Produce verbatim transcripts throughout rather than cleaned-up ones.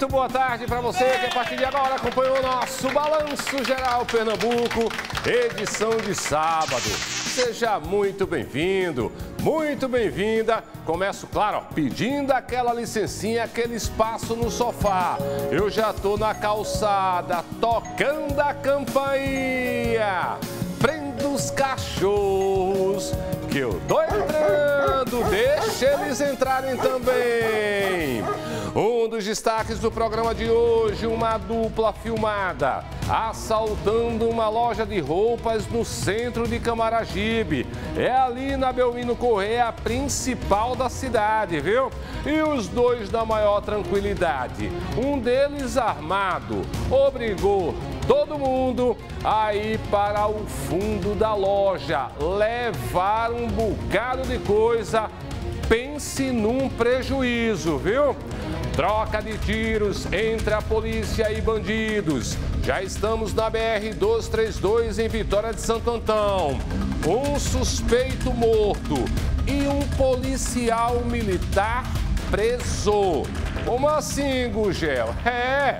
Muito boa tarde para você que a partir de agora acompanhou o nosso Balanço Geral Pernambuco, edição de sábado. Seja muito bem-vindo, muito bem-vinda. Começo, claro, pedindo aquela licencinha, aquele espaço no sofá. Eu já tô na calçada, tocando a campainha. Prenda os cachorros, que eu tô entrando, deixa eles entrarem também. Um dos destaques do programa de hoje, uma dupla filmada assaltando uma loja de roupas no centro de Camaragibe. É ali na Belmino Corrêa, a principal da cidade, viu? E os dois na maior tranquilidade. Um deles armado, obrigou todo mundo a ir para o fundo da loja, levar um bocado de coisa. Pense num prejuízo, viu? Troca de tiros entre a polícia e bandidos. Já estamos na B R duzentos e trinta e dois em Vitória de Santo Antão. Um suspeito morto e um policial militar preso. Como assim, Gugel? É,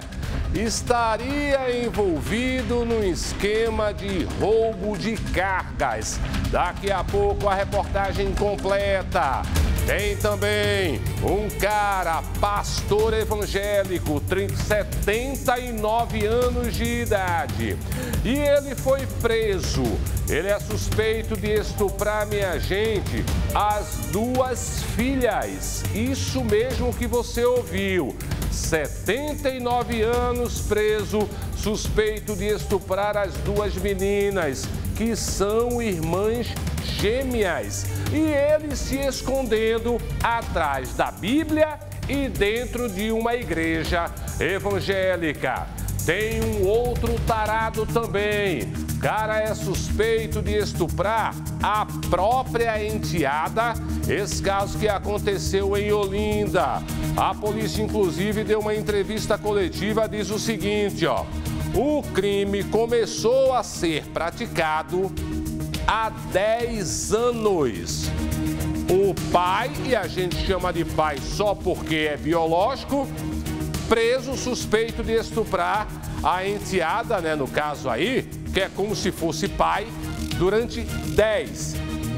estaria envolvido num esquema de roubo de cargas. Daqui a pouco a reportagem completa. Tem também um cara, pastor evangélico, setenta e nove anos de idade. E ele foi preso. Ele é suspeito de estuprar, minha gente, as duas filhas. Isso mesmo que você ouviu. setenta e nove anos preso, suspeito de estuprar as duas meninas, que são irmãs gêmeas. E ele se escondendo atrás da Bíblia e dentro de uma igreja evangélica. Tem um outro tarado também. O cara é suspeito de estuprar a própria enteada. Esse caso que aconteceu em Olinda. A polícia, inclusive, deu uma entrevista coletiva, diz o seguinte, ó. O crime começou a ser praticado há dez anos. O pai, e a gente chama de pai só porque é biológico, preso suspeito de estuprar a enteada, né, no caso aí, que é como se fosse pai, durante dez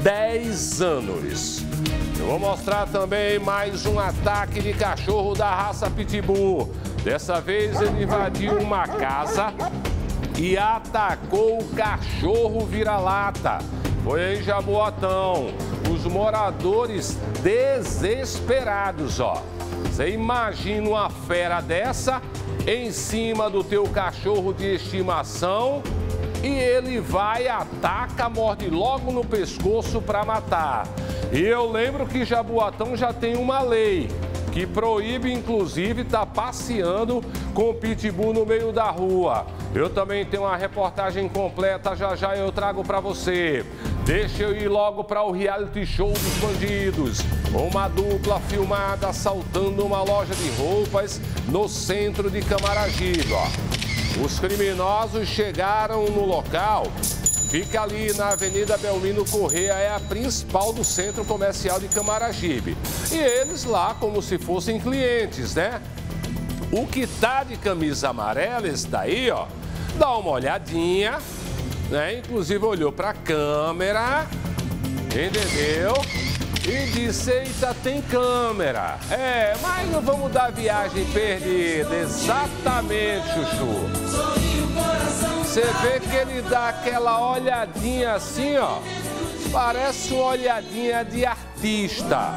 anos. Eu vou mostrar também mais um ataque de cachorro da raça Pitbull. Dessa vez ele invadiu uma casa e atacou o cachorro vira-lata. Foi em Jaboatão. Os moradores desesperados, ó. Você imagina uma fera dessa em cima do teu cachorro de estimação e ele vai, ataca, morde logo no pescoço para matar. E eu lembro que Jaboatão já tem uma lei que proíbe, inclusive, estar passeando com o pitbull no meio da rua. Eu também tenho uma reportagem completa, já já eu trago para você. Deixa eu ir logo para o reality show dos bandidos. Uma dupla filmada assaltando uma loja de roupas no centro de Camaragibe, ó. Os criminosos chegaram no local. Fica ali na Avenida Belmino Corrêa, é a principal do centro comercial de Camaragibe. E eles lá como se fossem clientes, né? O que tá de camisa amarela, esse daí, ó, dá uma olhadinha, né? Inclusive olhou pra câmera, entendeu? E disse, eita, tem câmera. É, mas não vamos dar viagem perdida. Exatamente, Chuchu. Você vê que ele dá aquela olhadinha assim, ó. Parece uma olhadinha de artista.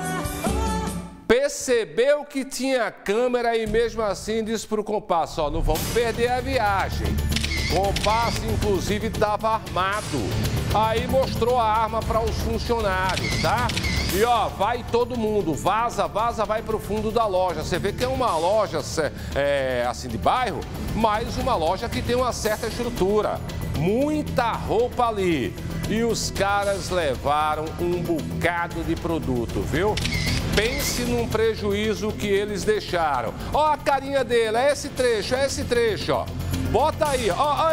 Percebeu que tinha câmera e mesmo assim disse pro compasso, ó, não vamos perder a viagem. O compasso, inclusive, estava armado. Aí mostrou a arma para os funcionários, tá? E ó, vai todo mundo, vaza, vaza, vai pro fundo da loja. Você vê que é uma loja, é, assim, de bairro, mas uma loja que tem uma certa estrutura. Muita roupa ali. E os caras levaram um bocado de produto, viu? Pense num prejuízo que eles deixaram. Ó a carinha dele, é esse trecho, é esse trecho, ó. Bota aí, ó.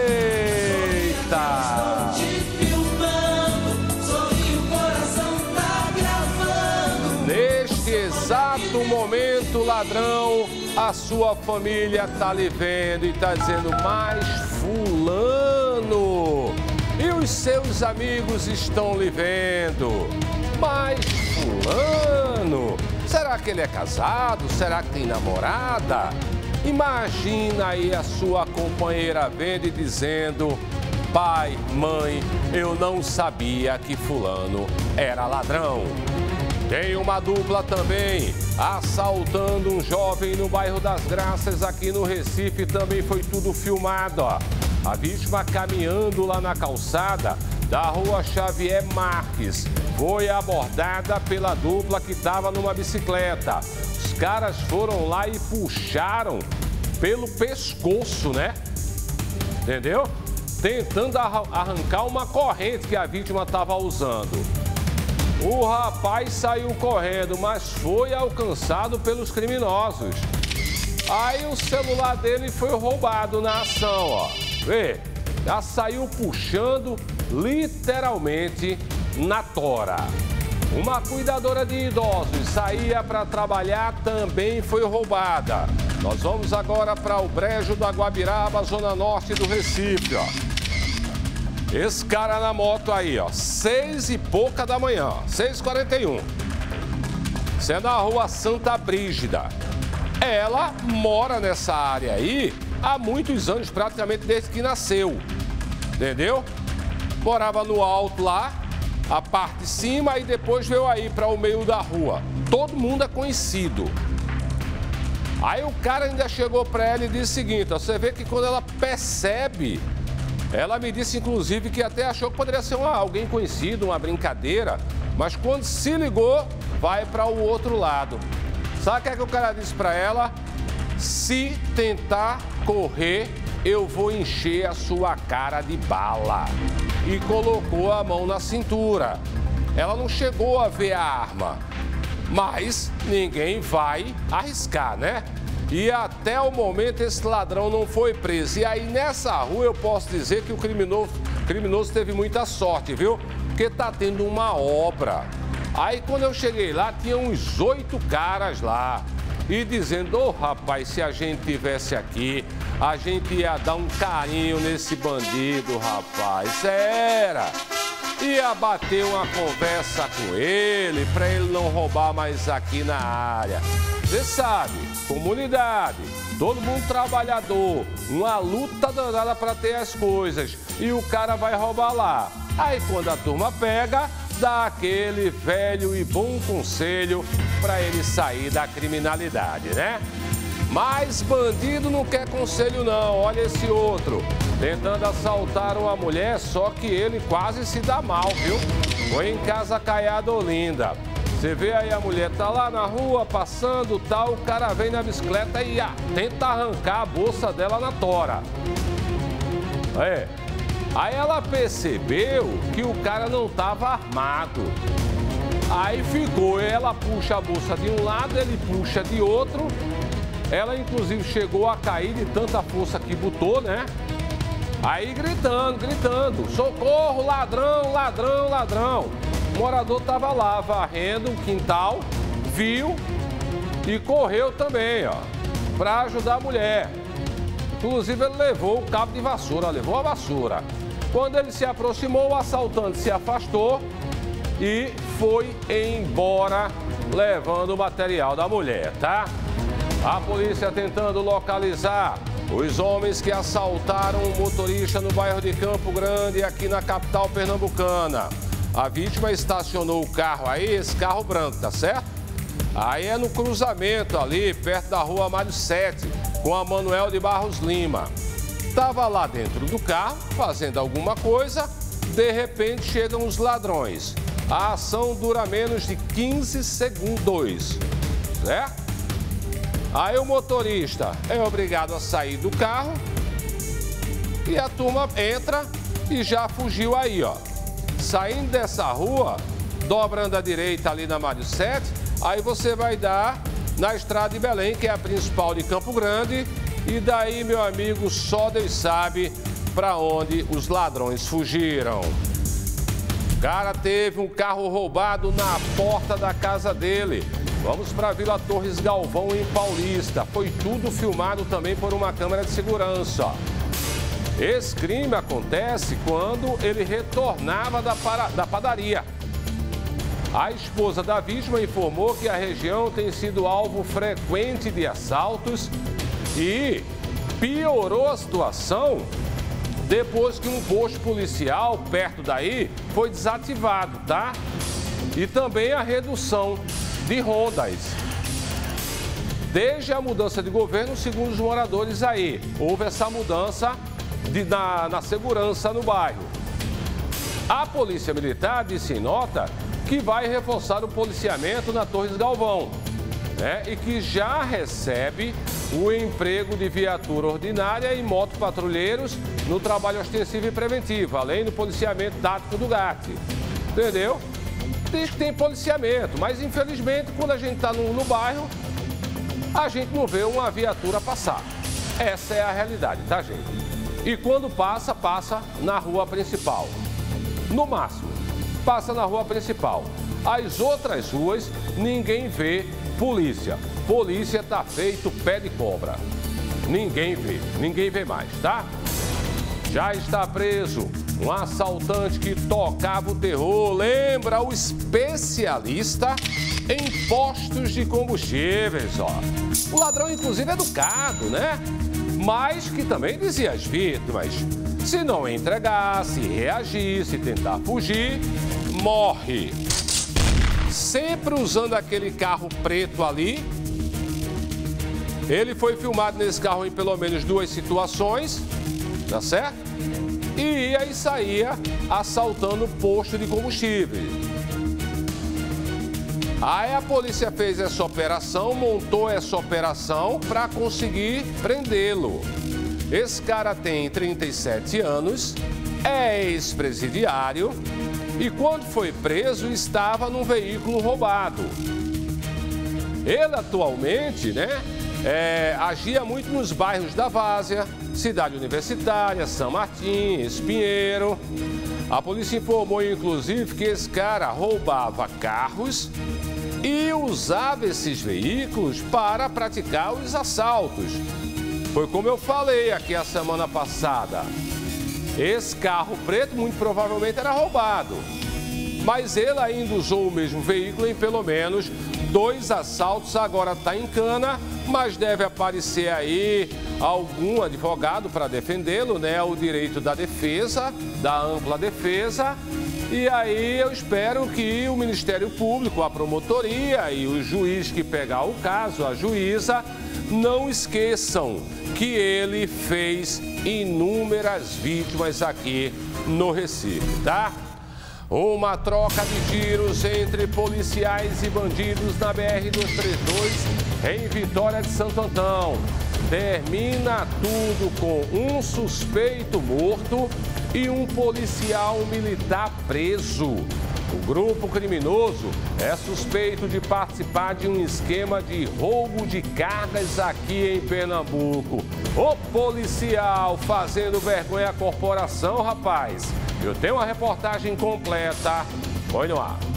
Eita! Neste exato momento, o ladrão A sua família tá lhe vendo e tá dizendo, mas fulano. E os seus amigos estão lhe vendo, mas fulano. Será que ele é casado? Será que tem namorada? Imagina aí a sua companheira vendo e dizendo, pai, mãe, eu não sabia que fulano era ladrão. Tem uma dupla também, assaltando um jovem no bairro das Graças, aqui no Recife, também foi tudo filmado, ó. A vítima caminhando lá na calçada da rua Xavier Marques foi abordada pela dupla que estava numa bicicleta. Os caras foram lá e puxaram pelo pescoço, né? Entendeu? Tentando arrancar uma corrente que a vítima estava usando. O rapaz saiu correndo, mas foi alcançado pelos criminosos. Aí o celular dele foi roubado na ação, ó. Vê, já saiu puxando literalmente na tora. Uma cuidadora de idosos saía para trabalhar, também foi roubada. Nós vamos agora para o Brejo da Guabiraba, zona norte do Recife, ó. Esse cara na moto aí, ó, seis e pouca da manhã, seis e quarenta e um. Isso é na rua Santa Brígida. Ela mora nessa área aí há muitos anos, praticamente desde que nasceu. Entendeu? Morava no alto lá, a parte de cima, e depois veio aí para o meio da rua. Todo mundo é conhecido. Aí o cara ainda chegou para ela e disse o seguinte, ó, você vê que quando ela percebe... Ela me disse, inclusive, que até achou que poderia ser uma, alguém conhecido, uma brincadeira, mas quando se ligou, vai para o outro lado. Sabe o que é que o cara disse para ela? Se tentar correr, eu vou encher a sua cara de bala. E colocou a mão na cintura. Ela não chegou a ver a arma, mas ninguém vai arriscar, né? E até o momento esse ladrão não foi preso. E aí nessa rua eu posso dizer que o criminoso, criminoso teve muita sorte, viu? Porque tá tendo uma obra. Aí quando eu cheguei lá, tinha uns oito caras lá. E dizendo, ô oh, rapaz, se a gente tivesse aqui, a gente ia dar um carinho nesse bandido, rapaz. Era. Ia bater uma conversa com ele, para ele não roubar mais aqui na área. Você sabe, comunidade, todo mundo trabalhador, uma luta danada para ter as coisas. E o cara vai roubar lá. Aí quando a turma pega, dá aquele velho e bom conselho para ele sair da criminalidade, né? Mas bandido não quer conselho não, olha esse outro. Tentando assaltar uma mulher, só que ele quase se dá mal, viu? Foi em Casa Caiada, Olinda. Você vê aí a mulher tá lá na rua, passando tal, o cara vem na bicicleta e ah, tenta arrancar a bolsa dela na tora. É. Aí ela percebeu que o cara não estava armado. Aí ficou, ela puxa a bolsa de um lado, ele puxa de outro. Ela, inclusive, chegou a cair de tanta força que botou, né? Aí gritando, gritando, socorro, ladrão, ladrão, ladrão. O morador estava lá, varrendo o quintal, viu e correu também, ó, para ajudar a mulher. Inclusive, ele levou o cabo de vassoura, levou a vassoura. Quando ele se aproximou, o assaltante se afastou e foi embora levando o material da mulher, tá? A polícia tentando localizar os homens que assaltaram um motorista no bairro de Campo Grande, aqui na capital pernambucana. A vítima estacionou o carro aí, esse carro branco, tá certo? Aí é no cruzamento ali, perto da rua Mário sete, com a Manuel de Barros Lima. Estava lá dentro do carro, fazendo alguma coisa, de repente chegam os ladrões. A ação dura menos de quinze segundos, certo? Aí o motorista é obrigado a sair do carro e a turma entra e já fugiu aí, ó. Saindo dessa rua, dobrando à direita ali na Mário sete, aí você vai dar na Estrada de Belém, que é a principal de Campo Grande, e daí, meu amigo, só Deus sabe para onde os ladrões fugiram. O cara teve um carro roubado na porta da casa dele. Vamos para a Vila Torres Galvão, em Paulista. Foi tudo filmado também por uma câmera de segurança. Esse crime acontece quando ele retornava da, para... da padaria. A esposa da vítima informou que a região tem sido alvo frequente de assaltos e piorou a situação depois que um posto policial perto daí foi desativado, tá? E também a redução de rondas. Desde a mudança de governo, segundo os moradores aí, houve essa mudança de, na, na segurança no bairro. A Polícia Militar disse em nota que vai reforçar o policiamento na Torres Galvão, né? E que já recebe o emprego de viatura ordinária e motopatrulheiros no trabalho ostensivo e preventivo, além do policiamento tático do G A T. Entendeu? Tem, tem policiamento, mas infelizmente quando a gente está no, no bairro, a gente não vê uma viatura passar. Essa é a realidade, tá, gente? E quando passa, passa na rua principal. No máximo, passa na rua principal. As outras ruas, ninguém vê polícia. Polícia tá feito pé de cobra. Ninguém vê, ninguém vê mais, tá? Já está preso um assaltante que tocava o terror. Lembra o especialista em postos de combustíveis, ó. O ladrão, inclusive, educado, né? Mas que também dizia às vítimas: se não entregasse, reagisse, tentar fugir, morre. Sempre usando aquele carro preto ali. Ele foi filmado nesse carro em pelo menos duas situações, tá certo? E ia e saía assaltando posto de combustível. Aí a polícia fez essa operação, montou essa operação para conseguir prendê-lo. Esse cara tem trinta e sete anos, é ex-presidiário e quando foi preso estava num veículo roubado. Ele atualmente, né, é, agia muito nos bairros da Várzea, Cidade Universitária, São Martim, Espinheiro. A polícia informou, inclusive, que esse cara roubava carros e usava esses veículos para praticar os assaltos. Foi como eu falei aqui a semana passada. Esse carro preto muito provavelmente era roubado. Mas ele ainda usou o mesmo veículo em pelo menos dois assaltos. Agora está em cana, mas deve aparecer aí algum advogado para defendê-lo, né? O direito da defesa, da ampla defesa. E aí eu espero que o Ministério Público, a promotoria e o juiz que pegar o caso, a juíza, não esqueçam que ele fez inúmeras vítimas aqui no Recife, tá? Uma troca de tiros entre policiais e bandidos na B R duzentos e trinta e dois em Vitória de Santo Antão. Termina tudo com um suspeito morto e um policial militar preso. O grupo criminoso é suspeito de participar de um esquema de roubo de cargas aqui em Pernambuco. O policial fazendo vergonha à corporação, rapaz. Eu tenho uma reportagem completa. Põe no ar.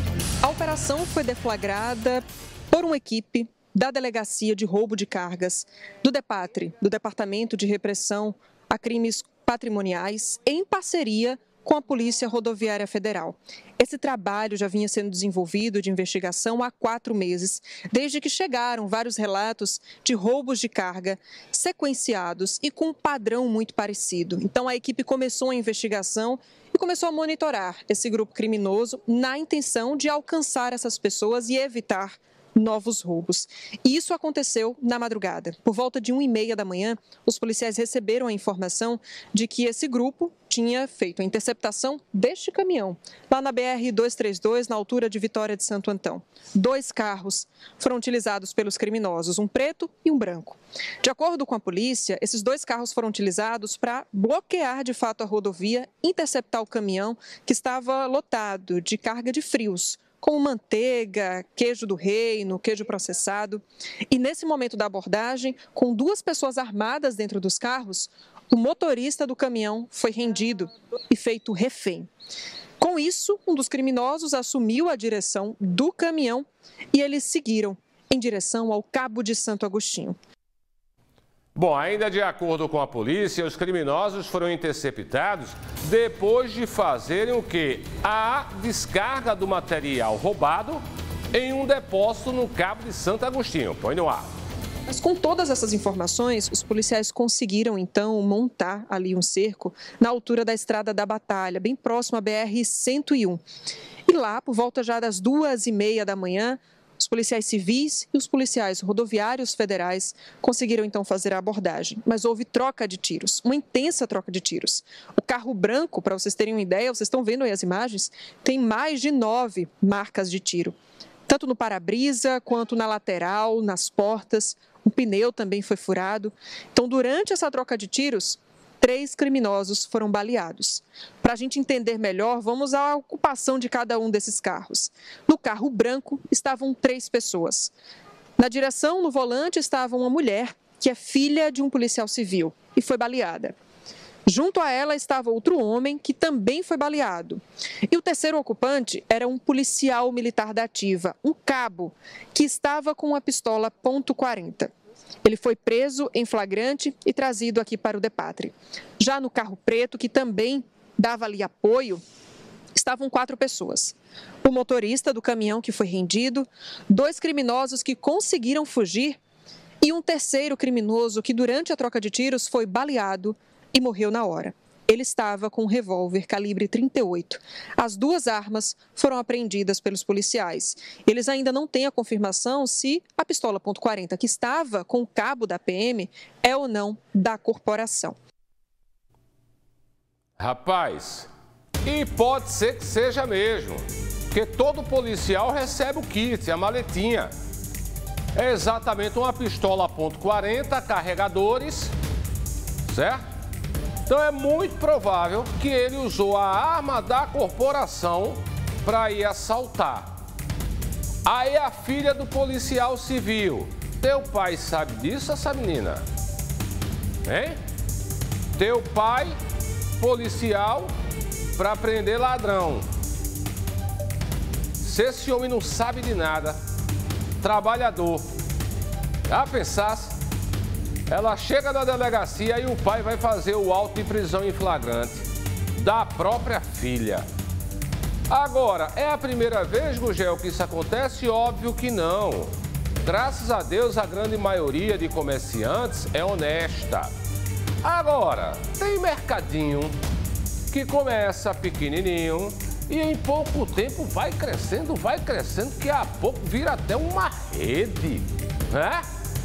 A operação foi deflagrada por uma equipe da Delegacia de Roubo de Cargas, do DEPATRE, do Departamento de Repressão a Crimes Patrimoniais, em parceria com a Polícia Rodoviária Federal. Esse trabalho já vinha sendo desenvolvido de investigação há quatro meses, desde que chegaram vários relatos de roubos de carga sequenciados e com um padrão muito parecido. Então, a equipe começou a investigação e começou a monitorar esse grupo criminoso na intenção de alcançar essas pessoas e evitar novos roubos. E isso aconteceu na madrugada. Por volta de uma e meia da manhã, os policiais receberam a informação de que esse grupo tinha feito a interceptação deste caminhão, lá na B R duzentos e trinta e dois, na altura de Vitória de Santo Antão. Dois carros foram utilizados pelos criminosos, um preto e um branco. De acordo com a polícia, esses dois carros foram utilizados para bloquear de fato a rodovia, interceptar o caminhão que estava lotado de carga de frios, como manteiga, queijo do reino, queijo processado. E nesse momento da abordagem, com duas pessoas armadas dentro dos carros, o motorista do caminhão foi rendido e feito refém. Com Com isso, um dos criminosos assumiu a direção do caminhão e eles seguiram em direção ao Cabo de Santo Agostinho. Bom, ainda de acordo com a polícia, os criminosos foram interceptados depois de fazerem o quê? A descarga do material roubado em um depósito no Cabo de Santo Agostinho. Põe no ar. Mas com todas essas informações, os policiais conseguiram, então, montar ali um cerco na altura da Estrada da Batalha, bem próximo à B R cento e um. E lá, por volta já das duas e meia da manhã, os policiais civis e os policiais rodoviários federais conseguiram, então, fazer a abordagem. Mas houve troca de tiros, uma intensa troca de tiros. O carro branco, para vocês terem uma ideia, vocês estão vendo aí as imagens, tem mais de nove marcas de tiro. Tanto no para-brisa, quanto na lateral, nas portas. Um pneu também foi furado. Então, durante essa troca de tiros, três criminosos foram baleados. Para a gente entender melhor, vamos à ocupação de cada um desses carros. No carro branco estavam três pessoas. Na direção, no volante, estava uma mulher, que é filha de um policial civil, e foi baleada. Junto a ela estava outro homem, que também foi baleado. E o terceiro ocupante era um policial militar da ativa, um cabo, que estava com uma pistola ponto quarenta. Ele foi preso em flagrante e trazido aqui para o Depatre. Já no carro preto, que também dava ali apoio, estavam quatro pessoas. O motorista do caminhão que foi rendido, dois criminosos que conseguiram fugir e um terceiro criminoso que, durante a troca de tiros, foi baleado e morreu na hora. Ele estava com um revólver calibre trinta e oito. As duas armas foram apreendidas pelos policiais. Eles ainda não têm a confirmação se a pistola ponto quarenta que estava com o cabo da P M é ou não da corporação. Rapaz, e pode ser que seja mesmo, porque todo policial recebe o kit, a maletinha. É exatamente uma pistola ponto quarenta, carregadores, certo? Então é muito provável que ele usou a arma da corporação para ir assaltar. Aí a filha do policial civil. Teu pai sabe disso, essa menina? Hein? Teu pai, policial, para prender ladrão. Se esse homem não sabe de nada, trabalhador, já pensasse? Ela chega na delegacia e o pai vai fazer o auto de prisão em flagrante da própria filha. Agora, é a primeira vez, Gugel, que isso acontece? Óbvio que não. Graças a Deus, a grande maioria de comerciantes é honesta. Agora, tem mercadinho que começa pequenininho e em pouco tempo vai crescendo, vai crescendo, que a pouco vira até uma rede, né?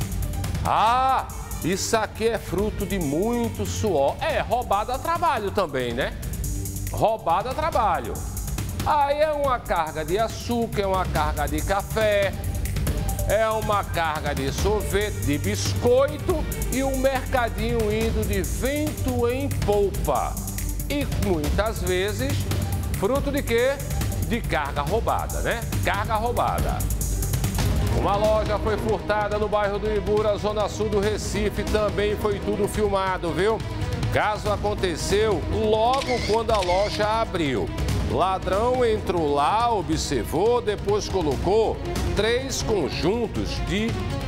Ah, isso aqui é fruto de muito suor. É, roubada a trabalho também, né? Roubada a trabalho. Aí é uma carga de açúcar, é uma carga de café, é uma carga de sorvete, de biscoito e um mercadinho indo de vento em polpa. E muitas vezes, fruto de quê? De carga roubada, né? Carga roubada. Uma loja foi furtada no bairro do Ibura, zona sul do Recife, também foi tudo filmado, viu? Caso aconteceu logo quando a loja abriu. Ladrão entrou lá, observou, depois colocou três conjuntos de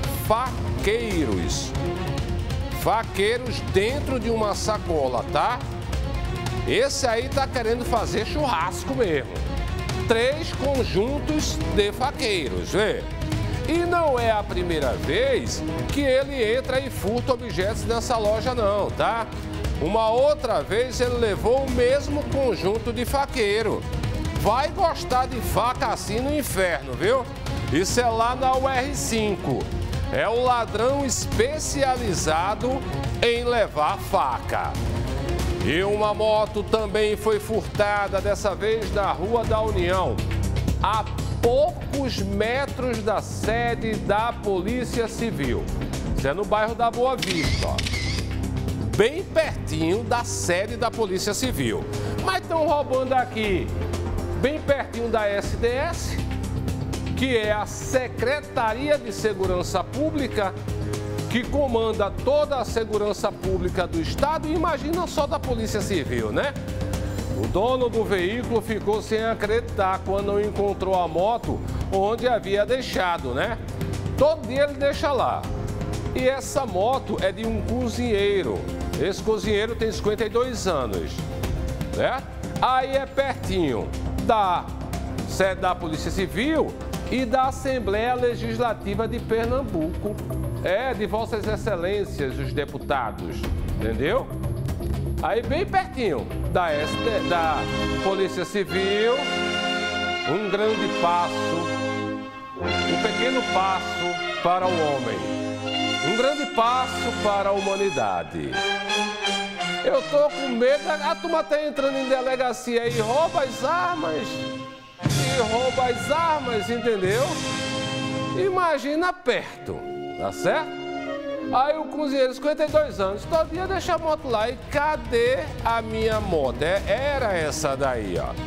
faqueiros. Faqueiros dentro de uma sacola, tá? Esse aí tá querendo fazer churrasco mesmo. Três conjuntos de faqueiros, vê? E não é a primeira vez que ele entra e furta objetos nessa loja não, tá? Uma outra vez ele levou o mesmo conjunto de faqueiro. Vai gostar de faca assim no inferno, viu? Isso é lá na U R cinco. É o ladrão especializado em levar faca. E uma moto também foi furtada, dessa vez na Rua da União, a poucos metros da sede da Polícia Civil. Isso é no bairro da Boa Vista, ó. Bem pertinho da sede da Polícia Civil. Mas estão roubando aqui, bem pertinho da S D S, que é a Secretaria de Segurança Pública, que comanda toda a segurança pública do Estado. Imagina só da Polícia Civil, né? O dono do veículo ficou sem acreditar quando não encontrou a moto onde havia deixado, né? Todo dia ele deixa lá. E essa moto é de um cozinheiro. Esse cozinheiro tem cinquenta e dois anos, né? Aí é pertinho da sede da Polícia Civil e da Assembleia Legislativa de Pernambuco. É, de Vossas Excelências, os deputados, entendeu? Aí bem pertinho da, S D, da Polícia Civil, um grande passo, um pequeno passo para o homem, um grande passo para a humanidade. Eu tô com medo, a turma tá entrando em delegacia e rouba as armas, e rouba as armas, entendeu? Imagina perto, tá certo? Aí o cozinheiro, cinquenta e dois anos, todo dia deixa a moto lá. E cadê a minha moto? É, era essa daí, ó.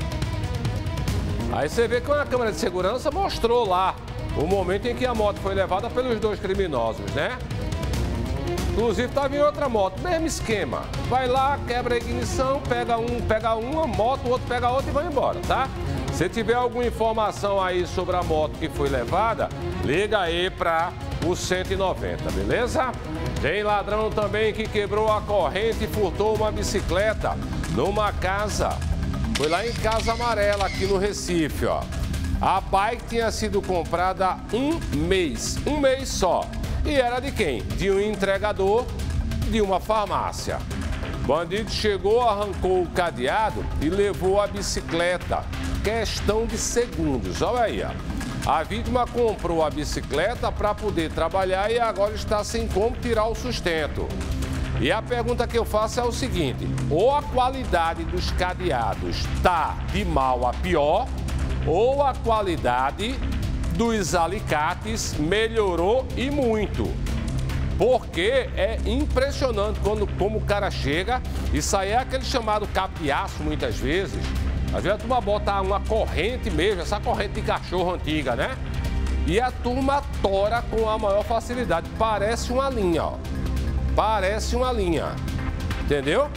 Aí você vê que a câmera de segurança mostrou lá o momento em que a moto foi levada pelos dois criminosos, né? Inclusive estava em outra moto, mesmo esquema. Vai lá, quebra a ignição, pega um, pega uma moto, o outro pega outra e vai embora, tá? Se tiver alguma informação aí sobre a moto que foi levada, liga aí para o cento e noventa, beleza? Tem ladrão também que quebrou a corrente e furtou uma bicicleta numa casa. Foi lá em Casa Amarela, aqui no Recife, ó. A bike tinha sido comprada há um mês, um mês só. E era de quem? De um entregador de uma farmácia. Bandido chegou, arrancou o cadeado e levou a bicicleta. Questão de segundos, olha aí, ó. A vítima comprou a bicicleta para poder trabalhar e agora está sem como tirar o sustento. E a pergunta que eu faço é o seguinte: ou a qualidade dos cadeados está de mal a pior, ou a qualidade dos alicates melhorou e muito. Porque é impressionante quando, como o cara chega, isso aí é aquele chamado capiaço muitas vezes. Às vezes a turma bota uma corrente mesmo, essa corrente de cachorro antiga, né? E a turma tora com a maior facilidade. Parece uma linha, ó. Parece uma linha. Entendeu?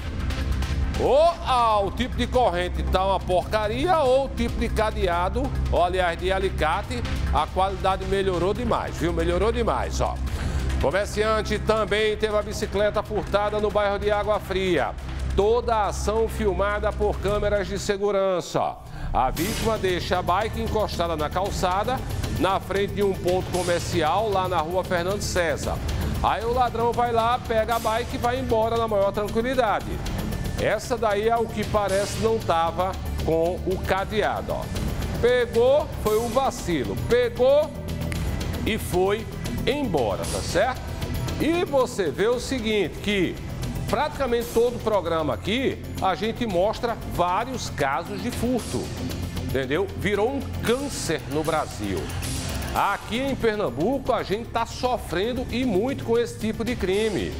Ou ah, o tipo de corrente tá uma porcaria, ou o tipo de cadeado, ou aliás, de alicate, a qualidade melhorou demais, viu? Melhorou demais, ó. Comerciante também teve a bicicleta furtada no bairro de Água Fria. Toda a ação filmada por câmeras de segurança. A vítima deixa a bike encostada na calçada, na frente de um ponto comercial, lá na rua Fernando César. Aí o ladrão vai lá, pega a bike e vai embora na maior tranquilidade. Essa daí, ao que parece, não estava com o cadeado, ó. Pegou, foi um vacilo. Pegou e foi embora, tá certo? E você vê o seguinte, que praticamente todo o programa aqui, a gente mostra vários casos de furto, entendeu? Virou um câncer no Brasil. Aqui em Pernambuco, a gente está sofrendo e muito com esse tipo de crime.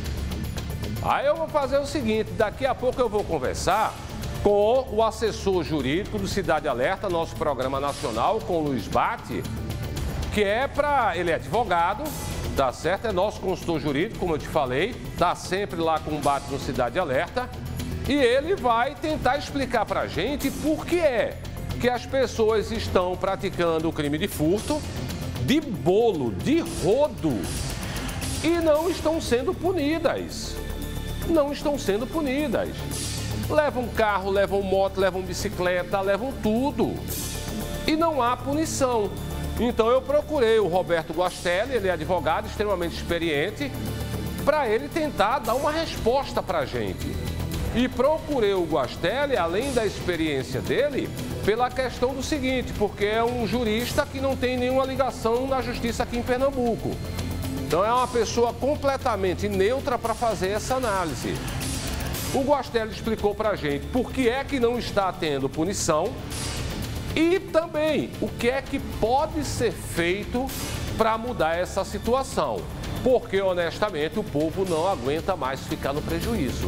Aí eu vou fazer o seguinte, daqui a pouco eu vou conversar com o assessor jurídico do Cidade Alerta, nosso programa nacional, com o Luiz Bate, que é para... ele é advogado, tá certo? É nosso consultor jurídico, como eu te falei, tá sempre lá com o Bate no Cidade Alerta. E ele vai tentar explicar pra gente por que é que as pessoas estão praticando o crime de furto, de bolo, de rodo, e não estão sendo punidas. Não estão sendo punidas. Levam carro, levam moto, levam bicicleta, levam tudo. E não há punição. Então eu procurei o Roberto Guastelli, ele é advogado extremamente experiente, para ele tentar dar uma resposta para a gente. E procurei o Guastelli, além da experiência dele, pela questão do seguinte, porque é um jurista que não tem nenhuma ligação na justiça aqui em Pernambuco. Então é uma pessoa completamente neutra para fazer essa análise. O Guastelli explicou para a gente por que é que não está tendo punição e também o que é que pode ser feito para mudar essa situação. Porque, honestamente, o povo não aguenta mais ficar no prejuízo.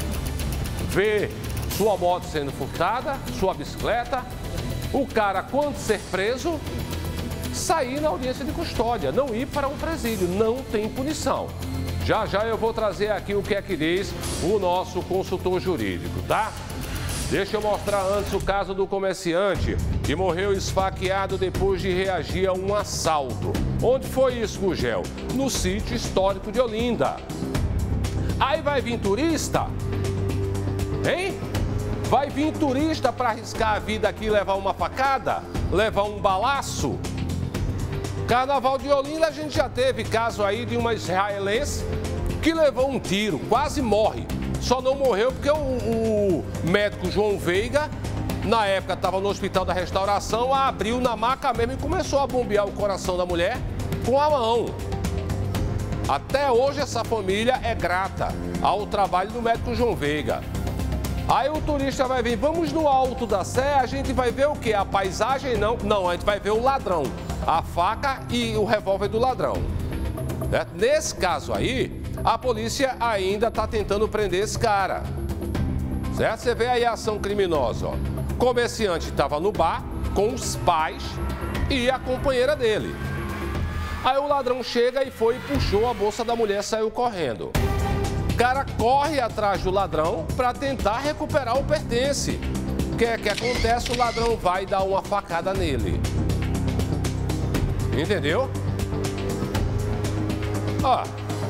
Ver sua moto sendo furtada, sua bicicleta, o cara, quando ser preso, sair na audiência de custódia, não ir para um presídio, não tem punição. Já já eu vou trazer aqui o que é que diz o nosso consultor jurídico, tá? Deixa eu mostrar antes o caso do comerciante que morreu esfaqueado depois de reagir a um assalto. Onde foi isso, Gugel? No sítio histórico de Olinda. Aí vai vir turista? Hein? Vai vir turista para arriscar a vida aqui e levar uma facada? Levar um balaço? Carnaval de Olinda, a gente já teve caso aí de uma israelense que levou um tiro, quase morre. Só não morreu porque o, o médico João Veiga, na época estava no Hospital da Restauração, abriu na maca mesmo e começou a bombear o coração da mulher com a mão. Até hoje essa família é grata ao trabalho do médico João Veiga. Aí o turista vai vir, vamos no Alto da Sé, a gente vai ver o quê? A paisagem? Não, não, a gente vai ver o ladrão, a faca e o revólver do ladrão. Né? Nesse caso aí, a polícia ainda está tentando prender esse cara. Certo? Você vê aí a ação criminosa, ó. O comerciante estava no bar com os pais e a companheira dele. Aí o ladrão chega e foi e puxou a bolsa da mulher e saiu correndo. O cara corre atrás do ladrão para tentar recuperar o pertence. O que é que acontece? O ladrão vai dar uma facada nele. Entendeu? Ó.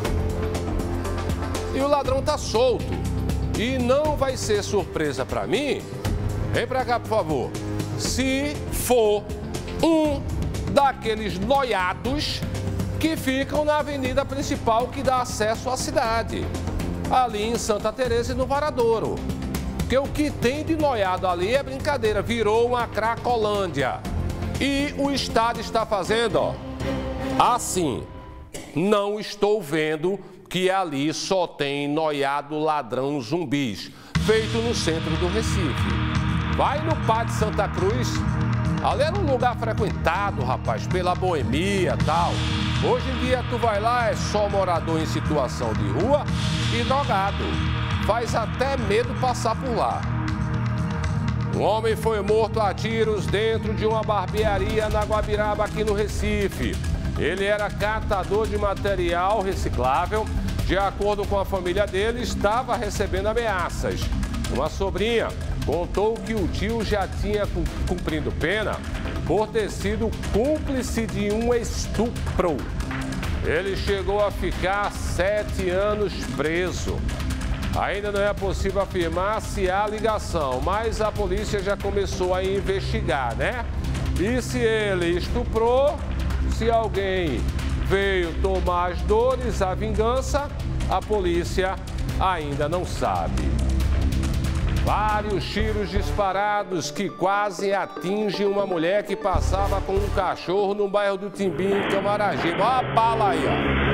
E o ladrão tá solto. E não vai ser surpresa para mim. Vem para cá, por favor. Se for um daqueles noiados que ficam na avenida principal que dá acesso à cidade. Ali em Santa Teresa e no Varadouro. Porque o que tem de noiado ali é brincadeira, virou uma Cracolândia. E o Estado está fazendo, ó, assim. Não estou vendo que ali só tem noiado ladrão zumbis, feito no centro do Recife. Vai no Pátio Santa Cruz, ali era um lugar frequentado, rapaz, pela boemia e tal. Hoje em dia tu vai lá, é só morador em situação de rua e drogado. Faz até medo passar por lá. Um homem foi morto a tiros dentro de uma barbearia na Guabiraba, aqui no Recife. Ele era catador de material reciclável. De acordo com a família dele, estava recebendo ameaças. Uma sobrinha contou que o tio já tinha cumprido pena por ter sido cúmplice de um estupro. Ele chegou a ficar sete anos preso. Ainda não é possível afirmar se há ligação, mas a polícia já começou a investigar, né? E se ele estuprou, se alguém veio tomar as dores, a vingança, a polícia ainda não sabe. Vários tiros disparados que quase atingem uma mulher que passava com um cachorro no bairro do Timbim, em Camaragibe. Olha a bala aí, ó.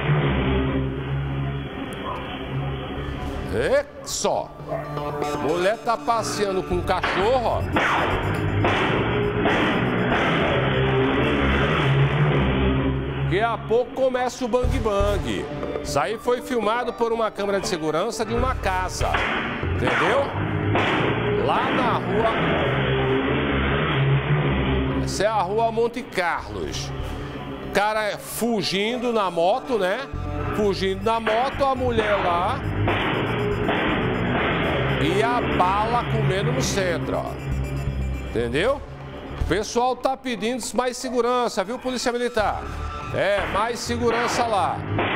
É só. Mulher tá passeando com um cachorro, ó. Daqui a pouco começa o bang bang. Isso aí foi filmado por uma câmera de segurança de uma casa. Entendeu? Lá na rua... Essa é a rua Monte Carlos. O cara fugindo na moto, né? Fugindo na moto, a mulher lá... E a bala comendo no centro, ó. Entendeu? O pessoal tá pedindo mais segurança, viu, Polícia Militar? É, mais segurança lá.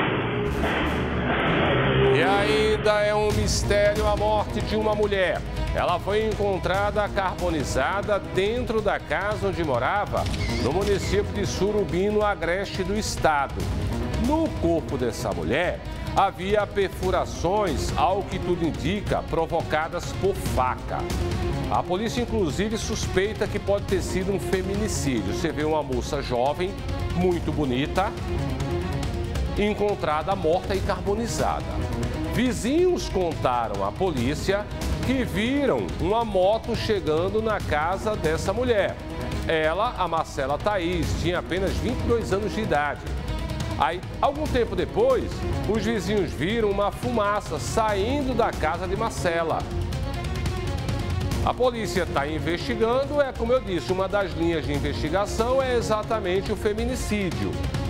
E ainda é um mistério a morte de uma mulher. Ela foi encontrada carbonizada dentro da casa onde morava, no município de Surubim, no agreste do estado. No corpo dessa mulher, havia perfurações, ao que tudo indica, provocadas por faca. A polícia, inclusive, suspeita que pode ter sido um feminicídio. Você vê uma moça jovem, muito bonita, encontrada morta e carbonizada. Vizinhos contaram à polícia que viram uma moto chegando na casa dessa mulher. Ela, a Marcela Thaís, tinha apenas vinte e dois anos de idade. Aí, algum tempo depois, os vizinhos viram uma fumaça saindo da casa de Marcela. A polícia está investigando, é como eu disse, uma das linhas de investigação é exatamente o feminicídio.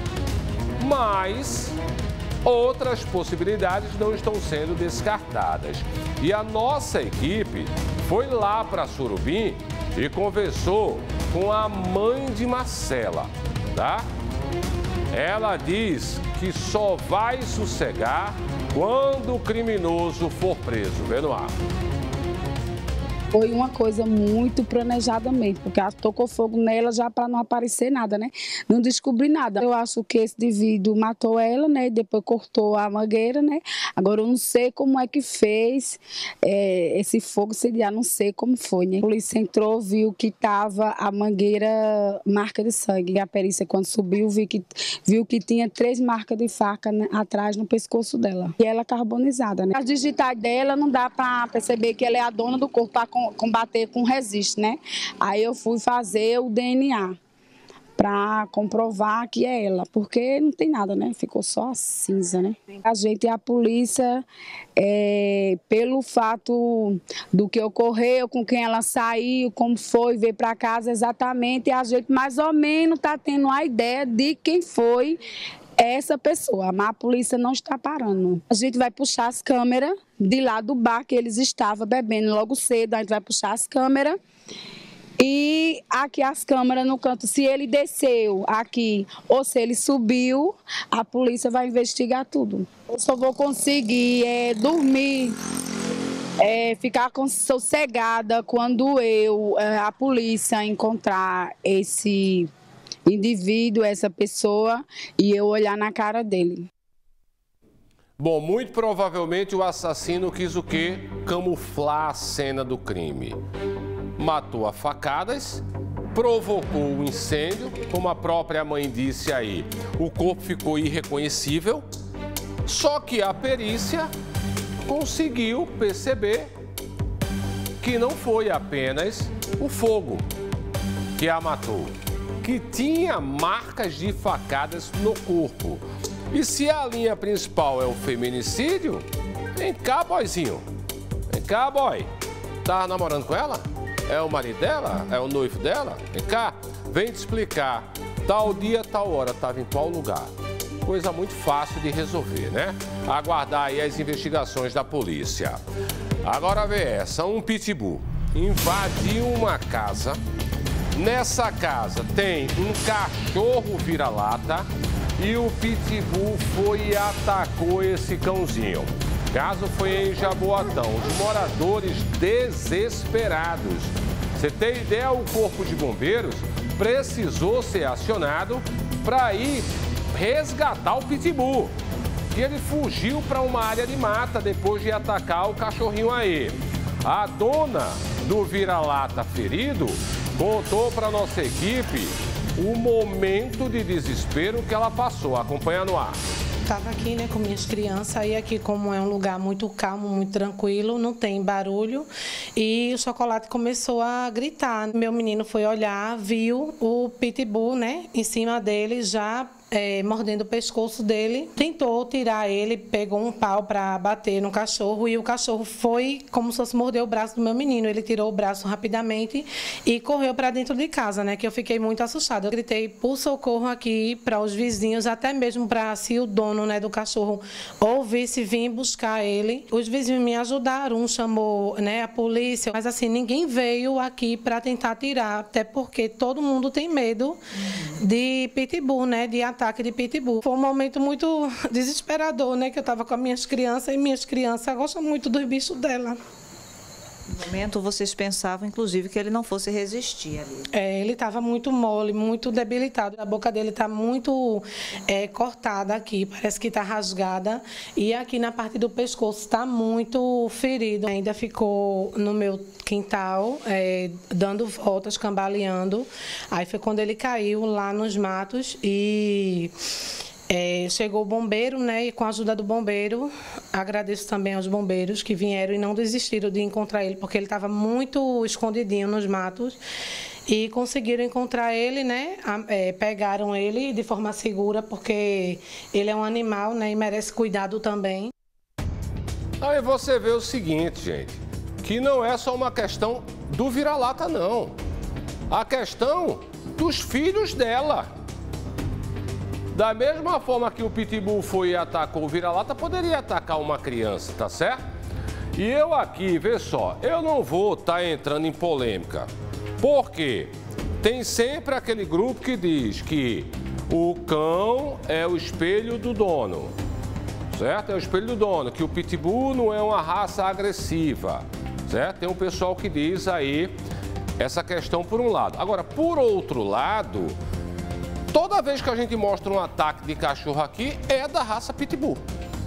Mas outras possibilidades não estão sendo descartadas. E a nossa equipe foi lá para Surubim e conversou com a mãe de Marcela, tá? Ela diz que só vai sossegar quando o criminoso for preso. Vê no ar. Foi uma coisa muito planejadamente, porque ela tocou fogo nela já para não aparecer nada, né? Não descobri nada. Eu acho que esse indivíduo matou ela, né? E depois cortou a mangueira, né? Agora eu não sei como é que fez é, esse fogo incendiar, não sei como foi, né? A polícia entrou, viu que estava a mangueira marca de sangue. E a perícia, quando subiu, viu que, viu que tinha três marcas de faca, né, atrás no pescoço dela. E ela carbonizada, né? As digitais dela não dá para perceber que ela é a dona do corpo, para combater com resiste, né? Aí eu fui fazer o D N A para comprovar que é ela, porque não tem nada, né? Ficou só a cinza, né? A gente e a polícia, é, pelo fato do que ocorreu, com quem ela saiu, como foi, veio para casa exatamente, e a gente mais ou menos está tendo a ideia de quem foi essa pessoa, mas a polícia não está parando. A gente vai puxar as câmeras de lá do bar que eles estavam bebendo logo cedo, a gente vai puxar as câmeras e aqui as câmeras no canto, se ele desceu aqui ou se ele subiu, a polícia vai investigar tudo. Eu só vou conseguir é, dormir, é, ficar sossegada quando eu, a polícia encontrar esse indivíduo, essa pessoa, e eu olhar na cara dele. Bom, muito provavelmente o assassino quis o quê? Camuflar a cena do crime. Matou a facadas, provocou o incêndio, como a própria mãe disse aí. O corpo ficou irreconhecível, só que a perícia conseguiu perceber que não foi apenas o fogo que a matou, que tinha marcas de facadas no corpo. E se a linha principal é o feminicídio, vem cá, boyzinho. Vem cá, boy. Tá namorando com ela? É o marido dela? É o noivo dela? Vem cá, vem te explicar. Tal dia, tal hora, estava em qual lugar. Coisa muito fácil de resolver, né? Aguardar aí as investigações da polícia. Agora vê essa, um pitbull invadiu uma casa. Nessa casa tem um cachorro vira-lata e o pitbull foi e atacou esse cãozinho. O caso foi em Jaboatão. Os moradores desesperados. Você tem ideia, o corpo de bombeiros precisou ser acionado para ir resgatar o pitbull. E ele fugiu para uma área de mata depois de atacar o cachorrinho aí. A dona do vira-lata ferido contou para nossa equipe o momento de desespero que ela passou. Acompanha no ar. Estava aqui, né, com minhas crianças, aí aqui como é um lugar muito calmo, muito tranquilo, não tem barulho, e o Chocolate começou a gritar. Meu menino foi olhar, viu o pitbull, né, em cima dele, já É, mordendo o pescoço dele, tentou tirar ele, pegou um pau para bater no cachorro e o cachorro foi como se fosse morder o braço do meu menino. Ele tirou o braço rapidamente e correu para dentro de casa, né? Que eu fiquei muito assustada. Eu gritei por socorro aqui para os vizinhos, até mesmo para se o dono, né, do cachorro ouvisse vir buscar ele. Os vizinhos me ajudaram, um chamou, né, a polícia, mas assim ninguém veio aqui para tentar tirar, até porque todo mundo tem medo de pitbull, né? De ataque de pitbull. Foi um momento muito desesperador, né? Que eu estava com as minhas crianças e minhas crianças gostam muito dos bichos dela. No momento, vocês pensavam, inclusive, que ele não fosse resistir ali. É, ele estava muito mole, muito debilitado. A boca dele está muito é, cortada aqui, parece que está rasgada. E aqui na parte do pescoço está muito ferido. Ainda ficou no meu quintal, é, dando voltas, cambaleando. Aí foi quando ele caiu lá nos matos e... É, chegou o bombeiro, né, e com a ajuda do bombeiro, agradeço também aos bombeiros que vieram e não desistiram de encontrar ele, porque ele estava muito escondidinho nos matos, e conseguiram encontrar ele, né, é, pegaram ele de forma segura, porque ele é um animal, né, e merece cuidado também. Aí você vê o seguinte, gente, que não é só uma questão do vira-lata, não. A questão dos filhos dela. Da mesma forma que o pitbull foi e atacou o vira-lata, poderia atacar uma criança, tá certo? E eu aqui, vê só, eu não vou estar entrando em polêmica. Por quê? Tem sempre aquele grupo que diz que o cão é o espelho do dono, certo? É o espelho do dono, que o pitbull não é uma raça agressiva, certo? Tem um pessoal que diz aí essa questão por um lado. Agora, por outro lado, toda vez que a gente mostra um ataque de cachorro aqui, é da raça pitbull.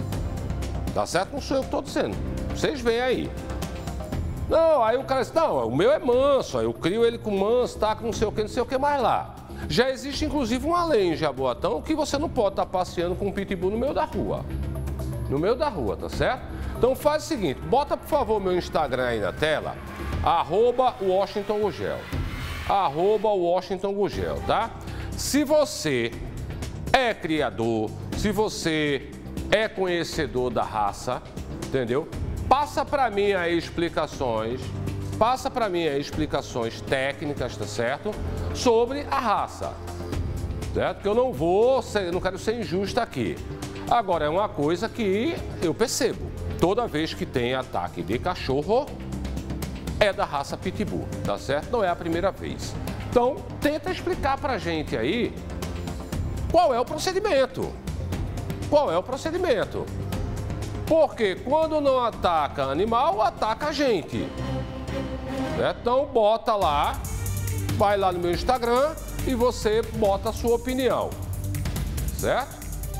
Tá certo? Não sou eu que estou dizendo. Vocês veem aí. Não, aí o cara diz, não, o meu é manso, eu crio ele com manso, tá, com não sei o que, não sei o que mais lá. Já existe, inclusive, uma lei em Jaboatão que você não pode estar passeando com um pitbull no meio da rua. No meio da rua, tá certo? Então faz o seguinte, bota, por favor, meu Instagram aí na tela, arroba Washington Gugel. Arroba Washington Gugel, tá? Se você é criador, se você é conhecedor da raça, entendeu? Passa para mim aí explicações, passa para mim aí explicações técnicas, tá certo? Sobre a raça, certo? Porque eu não vou, ser, eu não quero ser injusto aqui. Agora, é uma coisa que eu percebo. Toda vez que tem ataque de cachorro, é da raça pitbull, tá certo? Não é a primeira vez. Então, tenta explicar pra gente aí qual é o procedimento. Qual é o procedimento? Porque quando não ataca animal, ataca a gente. Então bota lá, vai lá no meu Instagram e você bota a sua opinião, certo?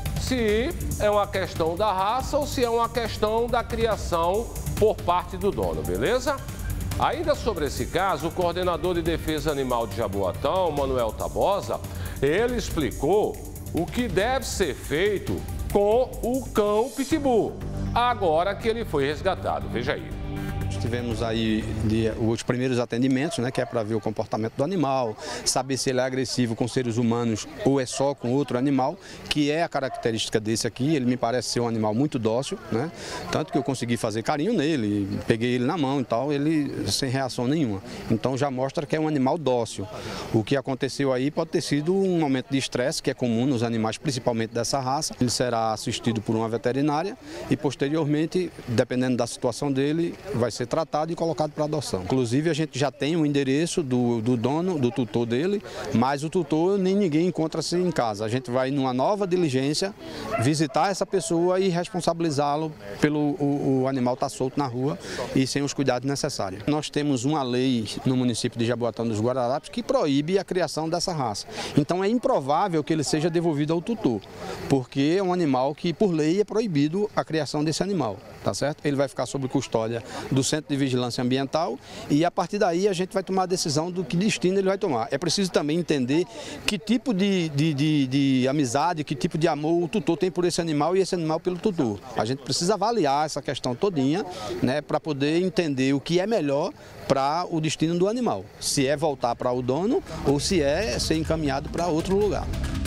Se é uma questão da raça ou se é uma questão da criação por parte do dono, beleza? Ainda sobre esse caso, o coordenador de defesa animal de Jaboatão, Manuel Tabosa, ele explicou o que deve ser feito com o cão pitbull, agora que ele foi resgatado. Veja aí. Tivemos aí de, os primeiros atendimentos, né, que é para ver o comportamento do animal, saber se ele é agressivo com seres humanos ou é só com outro animal, que é a característica desse aqui. Ele me parece ser um animal muito dócil, né? Tanto que eu consegui fazer carinho nele, peguei ele na mão e tal, ele sem reação nenhuma. Então já mostra que é um animal dócil. O que aconteceu aí pode ter sido um momento de estresse, que é comum nos animais, principalmente dessa raça. Ele será assistido por uma veterinária e posteriormente, dependendo da situação dele, vai ser tratado e colocado para adoção. Inclusive, a gente já tem o endereço do, do dono, do tutor dele, mas o tutor nem ninguém encontra-se em casa. A gente vai, numa nova diligência, visitar essa pessoa e responsabilizá-lo pelo o, o animal estar solto na rua e sem os cuidados necessários. Nós temos uma lei no município de Jaboatão dos Guararapes que proíbe a criação dessa raça. Então, é improvável que ele seja devolvido ao tutor, porque é um animal que, por lei, é proibido a criação desse animal, tá certo? Ele vai ficar sob custódia do Centro de Vigilância Ambiental e a partir daí a gente vai tomar a decisão do que destino ele vai tomar. É preciso também entender que tipo de, de, de, de amizade, que tipo de amor o tutor tem por esse animal e esse animal pelo tutor. A gente precisa avaliar essa questão todinha, né, para poder entender o que é melhor para o destino do animal. Se é voltar para o dono ou se é ser encaminhado para outro lugar.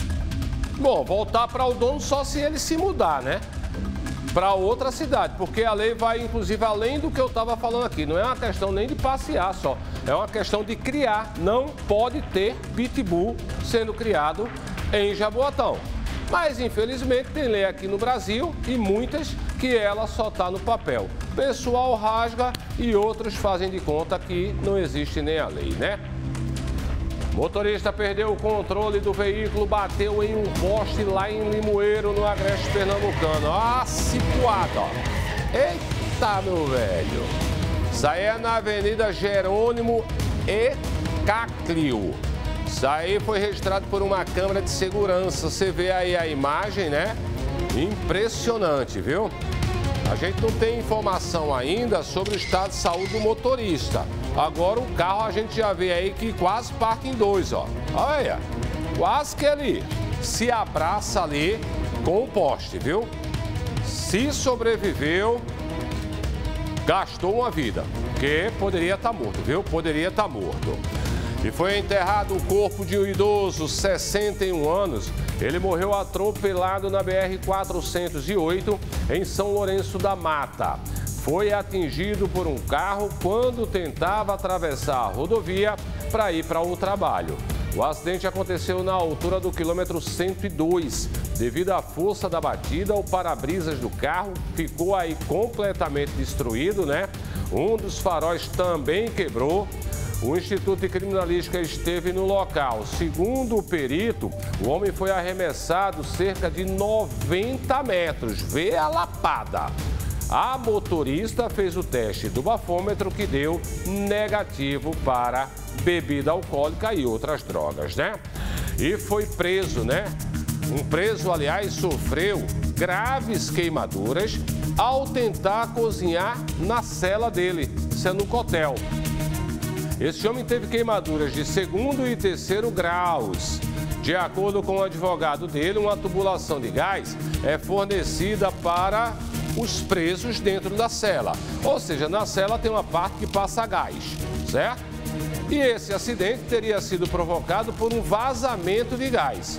Bom, voltar para o dono só se ele se mudar, né? Para outra cidade, porque a lei vai, inclusive, além do que eu estava falando aqui. Não é uma questão nem de passear só, é uma questão de criar. Não pode ter pitbull sendo criado em Jaboatão. Mas, infelizmente, tem lei aqui no Brasil e muitas que ela só está no papel. O pessoal rasga e outros fazem de conta que não existe nem a lei, né? Motorista perdeu o controle do veículo, bateu em um poste lá em Limoeiro, no Agreste Pernambucano. Ah, cipuada, ó. Eita, meu velho. Isso aí é na Avenida Jerônimo e Caclio. Isso aí foi registrado por uma câmera de segurança. Você vê aí a imagem, né? Impressionante, viu? A gente não tem informação ainda sobre o estado de saúde do motorista. Agora o carro a gente já vê aí que quase parte em dois, ó. Olha, quase que ele se abraça ali com o poste, viu? Se sobreviveu, gastou uma vida, porque poderia estar morto, viu? Poderia estar morto. E foi enterrado o corpo de um idoso, sessenta e um anos. Ele morreu atropelado na B R quatrocentos e oito, em São Lourenço da Mata. Foi atingido por um carro quando tentava atravessar a rodovia para ir para o trabalho. O acidente aconteceu na altura do quilômetro cento e dois, Devido à força da batida, o para-brisas do carro ficou aí completamente destruído, né? Um dos faróis também quebrou. O Instituto de Criminalística esteve no local. Segundo o perito, o homem foi arremessado cerca de noventa metros. Vê a lapada. A motorista fez o teste do bafômetro que deu negativo para bebida alcoólica e outras drogas, né? E foi preso, né? Um preso, aliás, sofreu graves queimaduras ao tentar cozinhar na cela dele, sendo um cotel. Esse homem teve queimaduras de segundo e terceiro graus. De acordo com o advogado dele, uma tubulação de gás é fornecida para os presos dentro da cela. Ou seja, na cela tem uma parte que passa gás, certo? E esse acidente teria sido provocado por um vazamento de gás.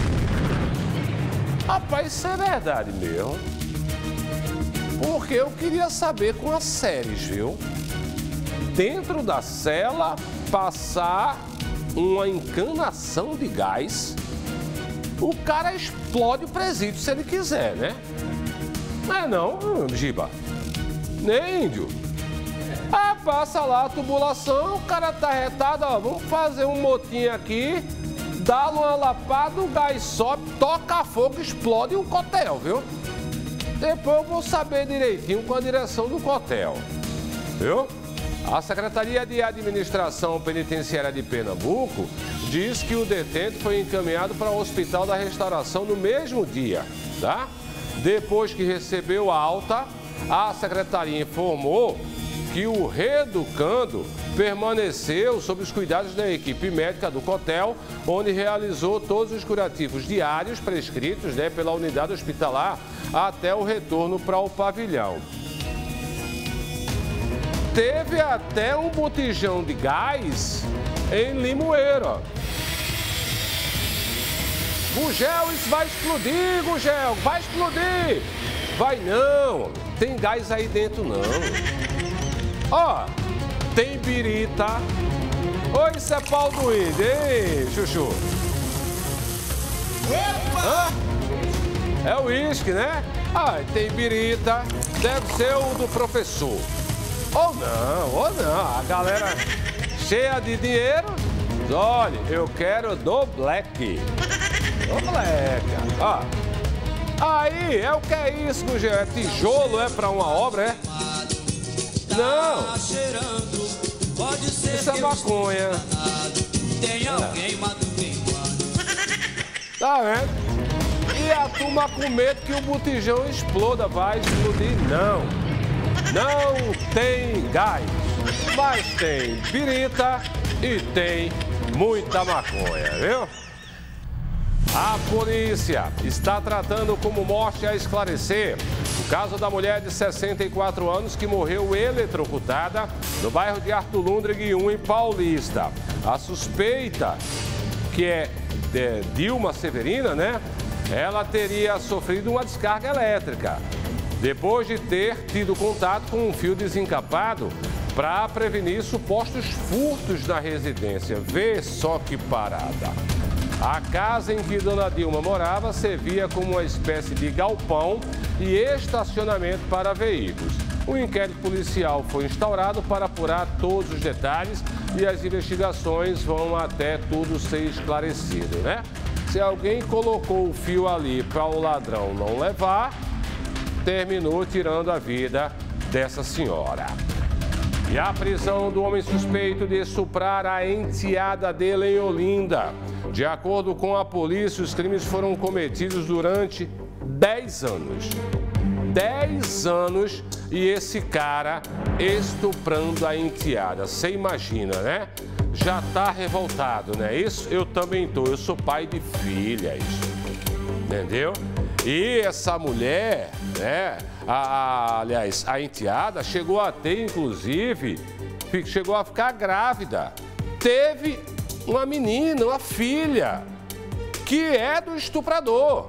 Rapaz, isso é verdade mesmo. Porque eu queria saber com as séries, viu? Dentro da cela, passar uma encanação de gás, o cara explode o presídio se ele quiser, né? Não é não, Giba? Nem índio. Ah, passa lá a tubulação, o cara tá retado, ó, vamos fazer um motinho aqui, dá uma lapada, o gás sobe, toca fogo, explode um cotel, viu? Depois eu vou saber direitinho com a direção do cotel, viu? A Secretaria de Administração Penitenciária de Pernambuco diz que o detento foi encaminhado para o Hospital da Restauração no mesmo dia, tá? Depois que recebeu a alta, a Secretaria informou que o reeducando permaneceu sob os cuidados da equipe médica do cotel, onde realizou todos os curativos diários prescritos, né, pela unidade hospitalar até o retorno para o pavilhão. Teve até um botijão de gás em Limoeiro. Gugel, isso vai explodir, Gugel, vai explodir. Vai não, tem gás aí dentro não. Ó, tem birita. Oi, isso é pau do índio, hein, Chuchu? Hã? É o uísque, né? Ah, tem birita, deve ser o do professor. Ou não, ou não, a galera cheia de dinheiro. Olha, eu quero do Black. Do Black, ó. Aí, é o que é isso, Gugel? É tijolo, é pra uma obra, é? Não. Isso é maconha. Tem alguém madrugando. Tá vendo? E a turma com medo que o botijão exploda. Vai explodir? Não. Não tem gás. Mas tem birita e tem muita maconha, viu? A polícia está tratando como morte a esclarecer o caso da mulher de sessenta e quatro anos que morreu eletrocutada no bairro de Arthur Lundgren um, em Paulista. A suspeita, que é, é Dilma Severina, né? Ela teria sofrido uma descarga elétrica depois de ter tido contato com um fio desencapado para prevenir supostos furtos na residência. Vê só que parada. A casa em que Dona Dilma morava servia como uma espécie de galpão e estacionamento para veículos. O inquérito policial foi instaurado para apurar todos os detalhes e as investigações vão até tudo ser esclarecido, né? Se alguém colocou o fio ali para o ladrão não levar, terminou tirando a vida dessa senhora. E a prisão do homem suspeito de estuprar a enteada dele em Olinda. De acordo com a polícia, os crimes foram cometidos durante dez anos. dez anos e esse cara estuprando a enteada. Você imagina, né? Já tá revoltado, né? Isso eu também tô. Eu sou pai de filhas. Entendeu? E essa mulher, né? A, a, aliás, a enteada chegou a ter, inclusive, chegou a ficar grávida. Teve uma menina, uma filha, que é do estuprador.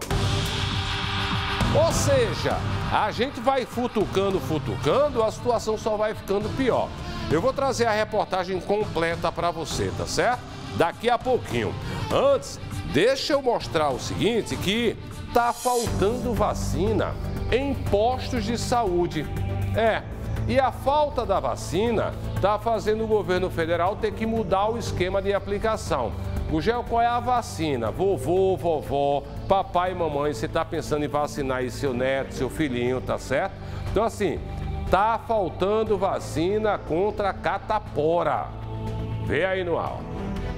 Ou seja, a gente vai futucando, futucando, a situação só vai ficando pior. Eu vou trazer a reportagem completa para você, tá certo? Daqui a pouquinho. Antes, deixa eu mostrar o seguinte, que tá faltando vacina em postos de saúde. É, e a falta da vacina tá fazendo o governo federal ter que mudar o esquema de aplicação. O Gel, qual é a vacina? Vovô, vovó, papai e mamãe, você tá pensando em vacinar aí seu neto, seu filhinho, tá certo? Então assim, tá faltando vacina contra a catapora. Vê aí no áudio.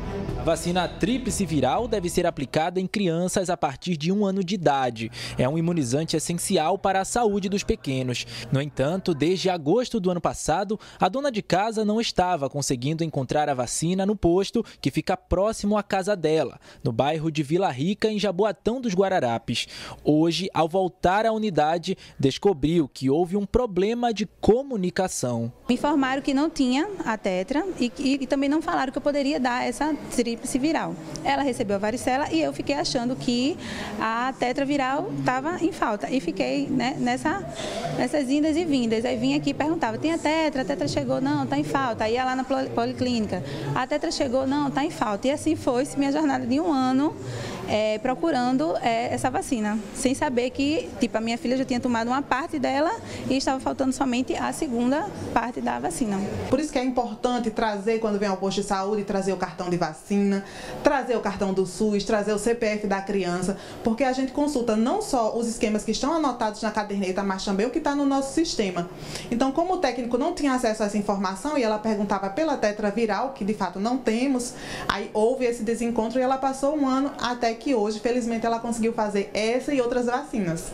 A vacina tríplice viral deve ser aplicada em crianças a partir de um ano de idade. É um imunizante essencial para a saúde dos pequenos. No entanto, desde agosto do ano passado, a dona de casa não estava conseguindo encontrar a vacina no posto que fica próximo à casa dela, no bairro de Vila Rica, em Jaboatão dos Guararapes. Hoje, ao voltar à unidade, descobriu que houve um problema de comunicação. Me informaram que não tinha a tetra e, e, e também não falaram que eu poderia dar essa tríplice viral. Ela recebeu a varicela e eu fiquei achando que a tetra viral estava em falta. E fiquei, né, nessa, nessas indas e vindas. Aí vim aqui e perguntava, tem a tetra? A tetra chegou? Não, está em falta. Aí ia lá na policlínica. A tetra chegou? Não, está em falta. E assim foi minha jornada de um ano é, procurando é, essa vacina. Sem saber que, tipo, a minha filha já tinha tomado uma parte dela e estava faltando somente a segunda parte da vacina. Por isso que é importante trazer, quando vem ao posto de saúde, trazer o cartão de vacina, trazer o cartão do SUS, trazer o C P F da criança, porque a gente consulta não só os esquemas que estão anotados na caderneta, mas também o que está no nosso sistema. Então, como o técnico não tinha acesso a essa informação e ela perguntava pela tetra viral, que de fato não temos, aí houve esse desencontro e ela passou um ano até que hoje, felizmente, ela conseguiu fazer essa e outras vacinas.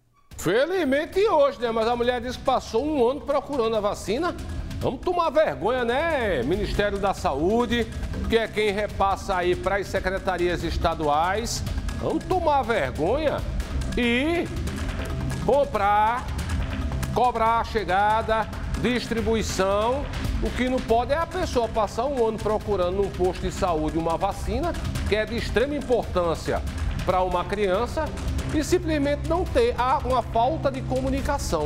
Felizmente hoje, né? Mas a mulher disse que passou um ano procurando a vacina. Vamos tomar vergonha, né? Ministério da Saúde, que é quem repassa aí para as secretarias estaduais. Vamos tomar vergonha e comprar, cobrar a chegada, distribuição. O que não pode é a pessoa passar um ano procurando num posto de saúde uma vacina que é de extrema importância para uma criança e simplesmente não ter uma falta de comunicação.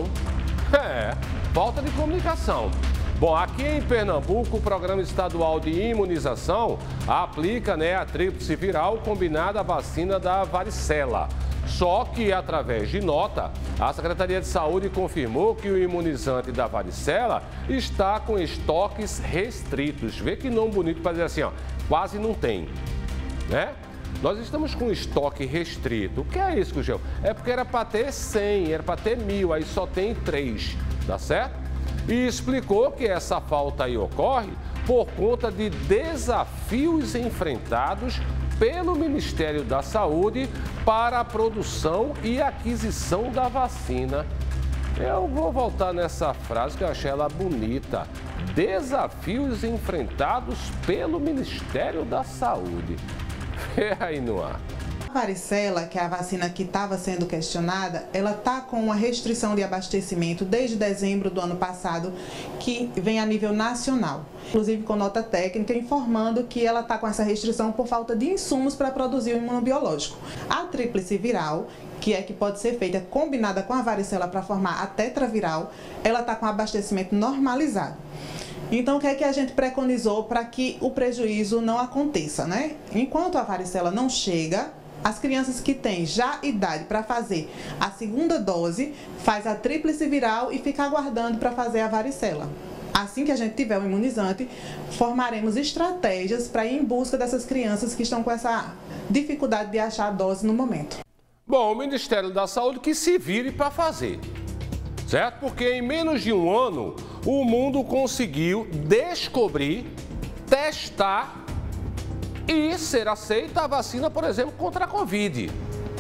É, falta de comunicação. Bom, aqui em Pernambuco, o Programa Estadual de Imunização aplica, né, a tríplice viral combinada à vacina da varicela. Só que, através de nota, a Secretaria de Saúde confirmou que o imunizante da varicela está com estoques restritos. Vê que nome bonito para dizer assim, ó, quase não tem, né? Nós estamos com estoque restrito. O que é isso, Gugel? É porque era para ter cem, era para ter mil, aí só tem três, tá certo? E explicou que essa falta aí ocorre por conta de desafios enfrentados pelo Ministério da Saúde para a produção e aquisição da vacina. Eu vou voltar nessa frase que eu achei ela bonita. Desafios enfrentados pelo Ministério da Saúde. Vê aí no ar. A varicela, que é a vacina que estava sendo questionada, ela está com uma restrição de abastecimento desde dezembro do ano passado, que vem a nível nacional. Inclusive com nota técnica informando que ela está com essa restrição por falta de insumos para produzir o imunobiológico. A tríplice viral, que é que pode ser feita combinada com a varicela para formar a tetraviral, ela está com abastecimento normalizado. Então, o que é que a gente preconizou para que o prejuízo não aconteça, né? Enquanto a varicela não chega, as crianças que têm já idade para fazer a segunda dose, faz a tríplice viral e fica aguardando para fazer a varicela. Assim que a gente tiver o imunizante, formaremos estratégias para ir em busca dessas crianças que estão com essa dificuldade de achar a dose no momento. Bom, o Ministério da Saúde que se vire para fazer, certo? Porque em menos de um ano, o mundo conseguiu descobrir, testar e ser aceita a vacina, por exemplo, contra a Covid.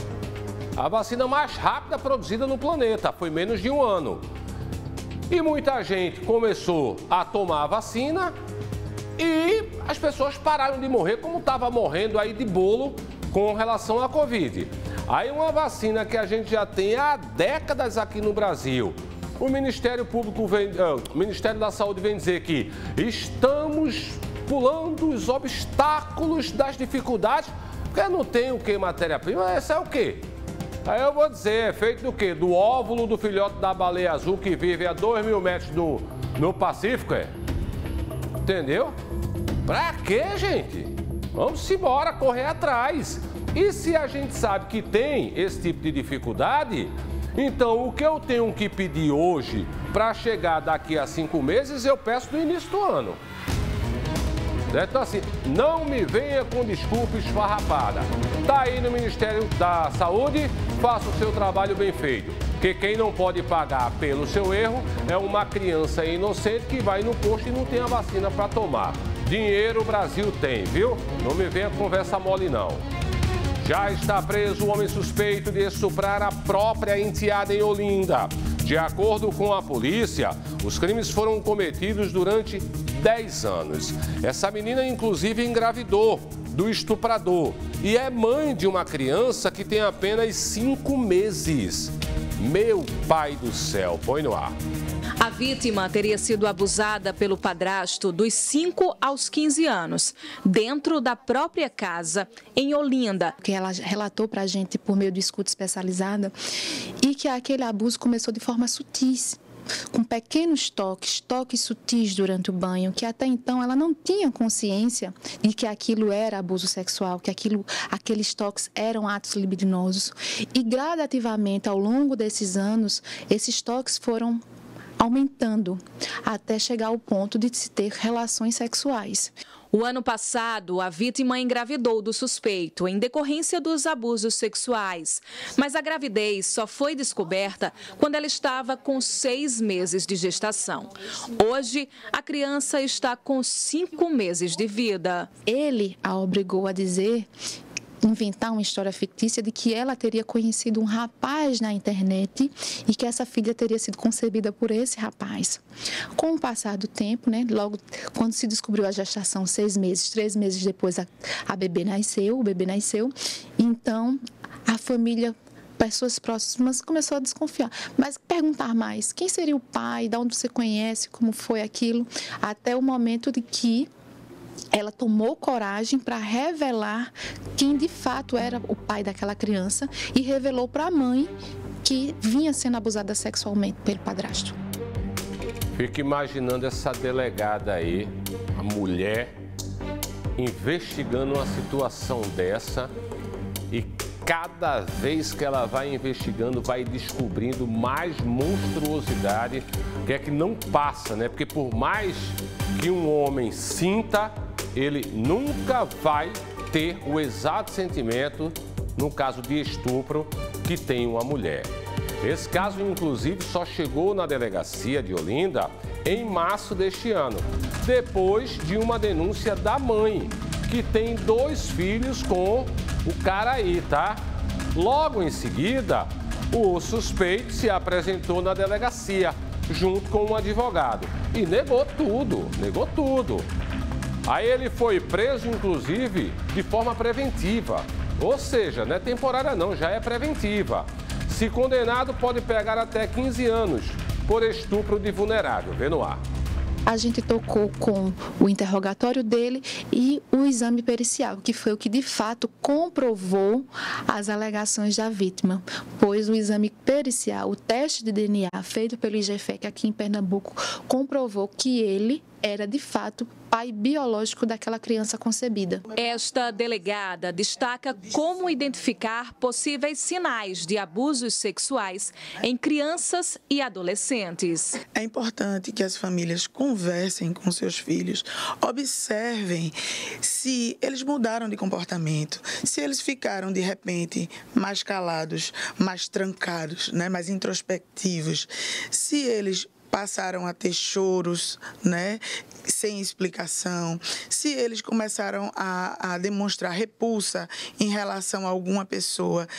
A vacina mais rápida produzida no planeta, foi menos de um ano. E muita gente começou a tomar a vacina e as pessoas pararam de morrer como estava morrendo aí de bolo com relação à Covid. Aí uma vacina que a gente já tem há décadas aqui no Brasil. O Ministério Público vem, uh, o Ministério da Saúde vem dizer que estamos pulando os obstáculos das dificuldades, porque não tem o que matéria-prima, essa é o quê? Aí eu vou dizer, é feito do quê? Do óvulo do filhote da baleia azul que vive a dois mil metros do, no Pacífico, é? Entendeu? Pra quê, gente? Vamos embora, correr atrás. E se a gente sabe que tem esse tipo de dificuldade, então o que eu tenho que pedir hoje para chegar daqui a cinco meses, eu peço no início do ano. Então assim, não me venha com desculpa esfarrapada. Tá aí no Ministério da Saúde, faça o seu trabalho bem feito. Porque quem não pode pagar pelo seu erro é uma criança inocente que vai no posto e não tem a vacina para tomar. Dinheiro o Brasil tem, viu? Não me venha com conversa mole, não. Já está preso o homem suspeito de estuprar a própria enteada em Olinda. De acordo com a polícia, os crimes foram cometidos durante dez anos. Essa menina, inclusive, engravidou do estuprador e é mãe de uma criança que tem apenas cinco meses. Meu pai do céu, põe no ar. A vítima teria sido abusada pelo padrasto dos cinco aos quinze anos, dentro da própria casa, em Olinda. Que ela relatou para a gente por meio de escuta especializada e que aquele abuso começou de forma sutis, com pequenos toques, toques sutis durante o banho, que até então ela não tinha consciência de que aquilo era abuso sexual, que aquilo, aqueles toques eram atos libidinosos. E gradativamente, ao longo desses anos, esses toques foram aumentando até chegar ao ponto de se ter relações sexuais. O ano passado, a vítima engravidou do suspeito em decorrência dos abusos sexuais. Mas a gravidez só foi descoberta quando ela estava com seis meses de gestação. Hoje, a criança está com cinco meses de vida. Ele a obrigou a dizer, inventar uma história fictícia de que ela teria conhecido um rapaz na internet e que essa filha teria sido concebida por esse rapaz. Com o passar do tempo, né, logo quando se descobriu a gestação, seis meses, três meses depois a, a bebê nasceu, o bebê nasceu, então a família, pessoas próximas, começou a desconfiar. Mas perguntar mais, quem seria o pai, de onde você conhece, como foi aquilo, até o momento de que ela tomou coragem para revelar quem de fato era o pai daquela criança e revelou para a mãe que vinha sendo abusada sexualmente pelo padrasto. Fico imaginando essa delegada aí, a mulher, investigando uma situação dessa e cada vez que ela vai investigando, vai descobrindo mais monstruosidade, que é que não passa, né? Porque por mais que um homem sinta, ele nunca vai ter o exato sentimento, no caso de estupro, que tem uma mulher. Esse caso, inclusive, só chegou na delegacia de Olinda em março deste ano, depois de uma denúncia da mãe, que tem dois filhos com o cara aí, tá? Logo em seguida, o suspeito se apresentou na delegacia, junto com um advogado, e negou tudo, negou tudo. Aí ele foi preso, inclusive, de forma preventiva, ou seja, não é temporária não, já é preventiva. Se condenado, pode pegar até quinze anos por estupro de vulnerável. Vê no ar. A gente tocou com o interrogatório dele e o exame pericial, que foi o que de fato comprovou as alegações da vítima, pois o exame pericial, o teste de D N A feito pelo I G F E C aqui em Pernambuco, comprovou que ele era de fato pai biológico daquela criança concebida. Esta delegada destaca como identificar possíveis sinais de abusos sexuais em crianças e adolescentes. É importante que as famílias conversem com seus filhos, observem se eles mudaram de comportamento, se eles ficaram de repente mais calados, mais trancados, né, mais introspectivos, se eles passaram a ter choros, né, sem explicação, se eles começaram a, a demonstrar repulsa em relação a alguma pessoa.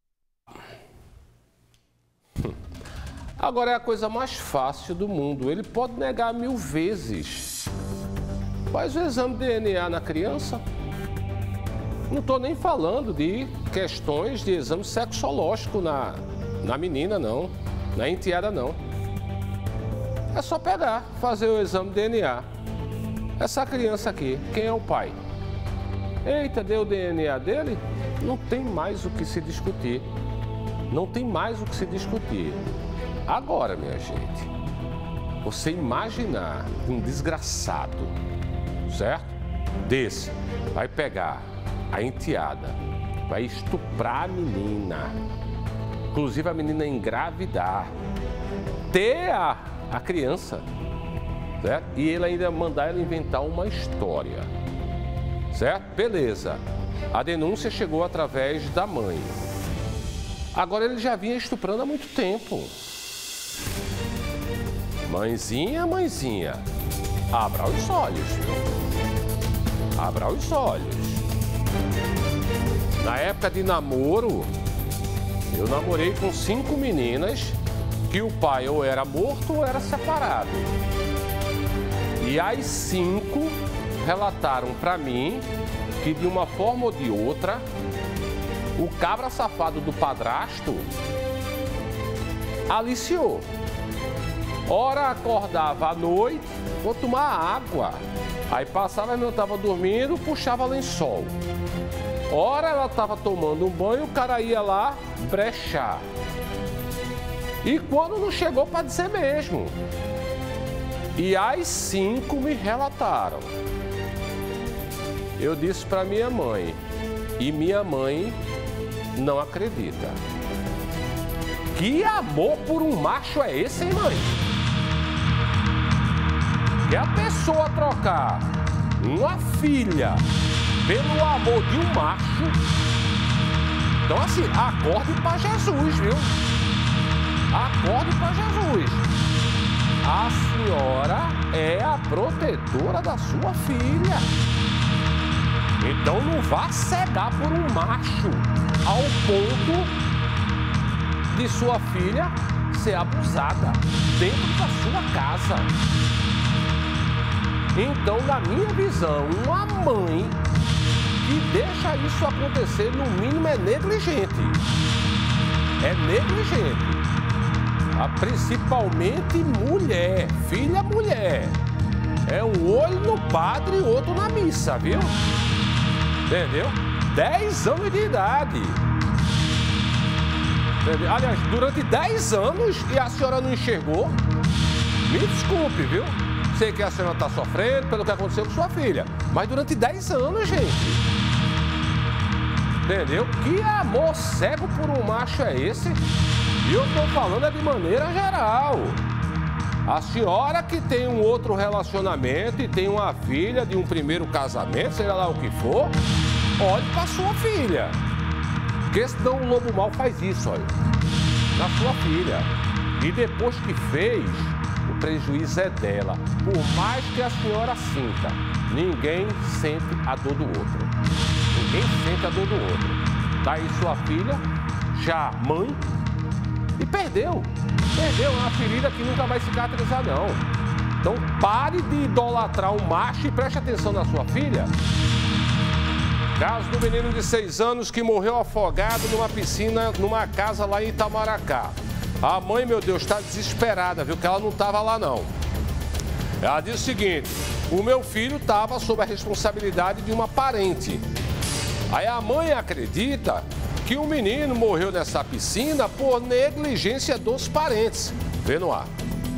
Agora é a coisa mais fácil do mundo, ele pode negar mil vezes. Faz o exame de D N A na criança. Não estou nem falando de questões de exame sexológico na, na menina, não, na enteada, não. É só pegar, fazer o exame de D N A. Essa criança aqui, quem é o pai? Eita, deu o D N A dele? Não tem mais o que se discutir. Não tem mais o que se discutir. Agora, minha gente, você imaginar um desgraçado, certo? Desse, vai pegar a enteada vai estuprar a menina. Inclusive a menina engravidar, ter a, a criança, certo? E ele ainda mandar ela inventar uma história, certo? Beleza. A denúncia chegou através da mãe. Agora ele já vinha estuprando há muito tempo. Mãezinha, mãezinha, abra os olhos, viu? Abra os olhos. Na época de namoro, eu namorei com cinco meninas que o pai ou era morto ou era separado. E as cinco relataram para mim que de uma forma ou de outra, o cabra safado do padrasto aliciou. Ora acordava à noite, vou tomar água. Aí passava, eu estava dormindo, puxava lençol. Ora ela estava tomando um banho, o cara ia lá brechar. E quando não chegou para dizer mesmo. E as cinco me relataram. Eu disse para minha mãe, e minha mãe não acredita. Que amor por um macho é esse, hein, mãe? Que a pessoa trocar uma filha pelo amor de um macho. Então assim, acorde para Jesus, viu? Acorde para Jesus. A senhora é a protetora da sua filha. Então não vá cegar por um macho ao ponto de sua filha ser abusada dentro da sua casa. Então, na minha visão, uma mãe que deixa isso acontecer, no mínimo, é negligente. É negligente. Ah, principalmente mulher, filha mulher. É um olho no padre e outro na missa, viu? Entendeu? dez anos de idade. Entendeu? Aliás, durante dez anos e a senhora não enxergou, me desculpe, viu? Sei que a senhora está sofrendo pelo que aconteceu com sua filha, mas durante dez anos, gente. Entendeu? Que amor cego por um macho é esse? E eu estou falando é de maneira geral. A senhora que tem um outro relacionamento e tem uma filha de um primeiro casamento, seja lá o que for, olhe para sua filha. Porque senão o lobo mau faz isso, olha, na sua filha. E depois que fez, o prejuízo é dela. Por mais que a senhora sinta, ninguém sente a dor do outro. Ninguém sente a dor do outro. Daí sua filha, já mãe, e perdeu. Perdeu, é uma ferida que nunca vai cicatrizar, não. Então pare de idolatrar um macho e preste atenção na sua filha. Caso do menino de seis anos que morreu afogado numa piscina, numa casa lá em Itamaracá. A mãe, meu Deus, está desesperada, viu? Que ela não estava lá, não. Ela diz o seguinte, o meu filho estava sob a responsabilidade de uma parente. Aí a mãe acredita que o menino morreu nessa piscina por negligência dos parentes. Vê no ar.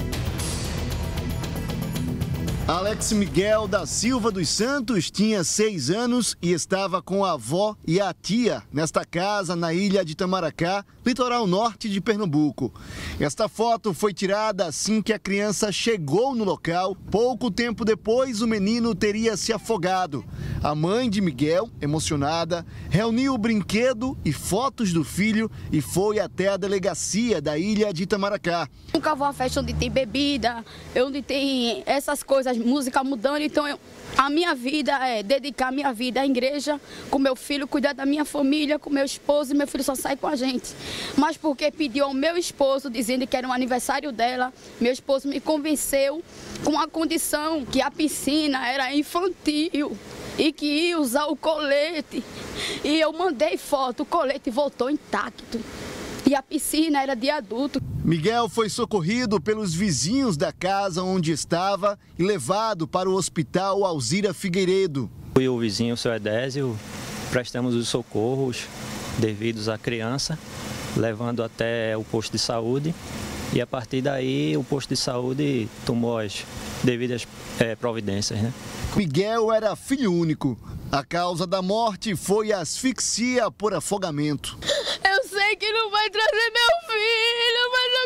Alex Miguel da Silva dos Santos tinha seis anos e estava com a avó e a tia nesta casa na ilha de Itamaracá, litoral norte de Pernambuco. Esta foto foi tirada assim que a criança chegou no local. Pouco tempo depois, o menino teria se afogado. A mãe de Miguel, emocionada, reuniu o brinquedo e fotos do filho e foi até a delegacia da ilha de Itamaracá. Nunca vou a festa onde tem bebida, onde tem essas coisas, música mudando, então eu, a minha vida é dedicar a minha vida à igreja, com meu filho, cuidar da minha família, com meu esposo, e meu filho só sai com a gente. Mas porque pediu ao meu esposo, dizendo que era um aniversário dela, meu esposo me convenceu com a condição que a piscina era infantil e que ia usar o colete. E eu mandei foto, o colete voltou intacto. E a piscina era de adulto. Miguel foi socorrido pelos vizinhos da casa onde estava e levado para o hospital Alzira Figueiredo. Eu e o vizinho, o seu Edésio, prestamos os socorros devidos à criança, levando até o posto de saúde. E a partir daí o posto de saúde tomou as devidas é, providências, né? Miguel era filho único. A causa da morte foi asfixia por afogamento. Eu sei que não vai trazer meu filho, mas eu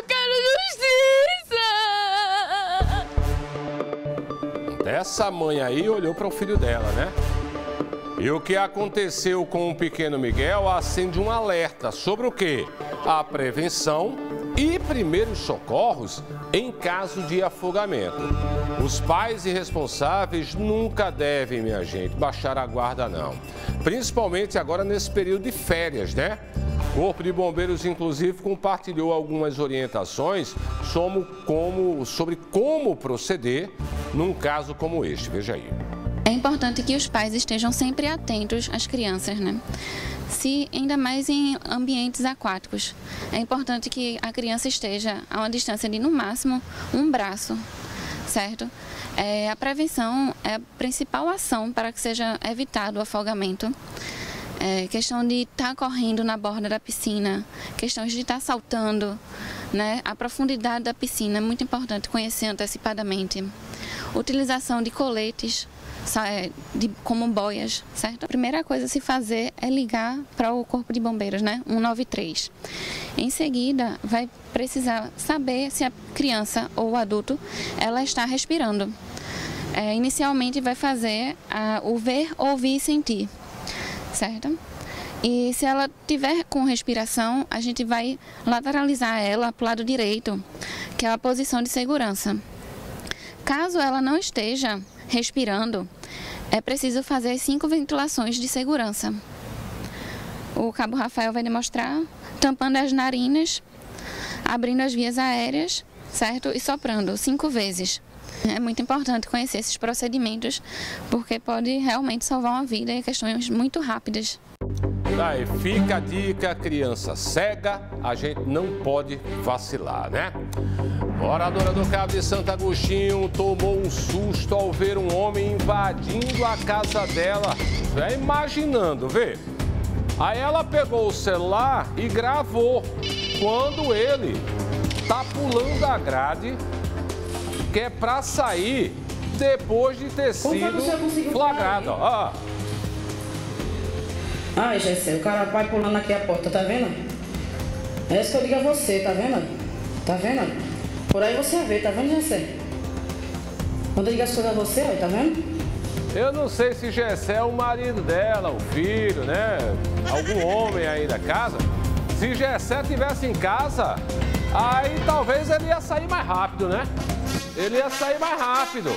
quero justiça. Essa mãe aí olhou para o filho dela, né? E o que aconteceu com o pequeno Miguel acende um alerta sobre o quê? A prevenção e primeiros socorros em caso de afogamento. Os pais e responsáveis nunca devem, minha gente, baixar a guarda não. Principalmente agora nesse período de férias, né? O Corpo de Bombeiros, inclusive, compartilhou algumas orientações sobre como, sobre como proceder num caso como este. Veja aí. É importante que os pais estejam sempre atentos às crianças, né? Se, ainda mais em ambientes aquáticos. É importante que a criança esteja a uma distância de, no máximo, um braço, certo? É, a prevenção é a principal ação para que seja evitado o afogamento. É, questão de estar correndo na borda da piscina, questões de estar saltando, né? A profundidade da piscina é muito importante conhecer antecipadamente. Utilização de coletes, De, como boias, certo? A primeira coisa a se fazer é ligar para o Corpo de Bombeiros, né? um nove três. Em seguida, vai precisar saber se a criança ou o adulto ela está respirando. É, inicialmente, vai fazer a, o ver, ouvir e sentir, certo? E se ela tiver com respiração, a gente vai lateralizar ela para o lado direito, que é a posição de segurança. Caso ela não esteja respirando, é preciso fazer cinco ventilações de segurança. O cabo Rafael vai demonstrar tampando as narinas, abrindo as vias aéreas, certo? E soprando cinco vezes. É muito importante conhecer esses procedimentos, porque pode realmente salvar uma vida em questões muito rápidas. Aí fica a dica, criança cega, a gente não pode vacilar, né? Moradora do Cabo de Santo Agostinho tomou um susto ao ver um homem invadindo a casa dela. É imaginando, vê? Aí ela pegou o celular e gravou quando ele tá pulando a grade, que é pra sair depois de ter sido flagrado. Ó. Ai, Gessé, o cara vai pulando aqui a porta, tá vendo? É isso que eu digo a você, tá vendo? Tá vendo? Por aí você vê, tá vendo, Gessé? Quando eu digo as coisas a você, ó, tá vendo? Eu não sei se Gessé é o marido dela, o filho, né? Algum homem aí da casa. Se Gessé estivesse em casa, aí talvez ele ia sair mais rápido, né? Ele ia sair mais rápido.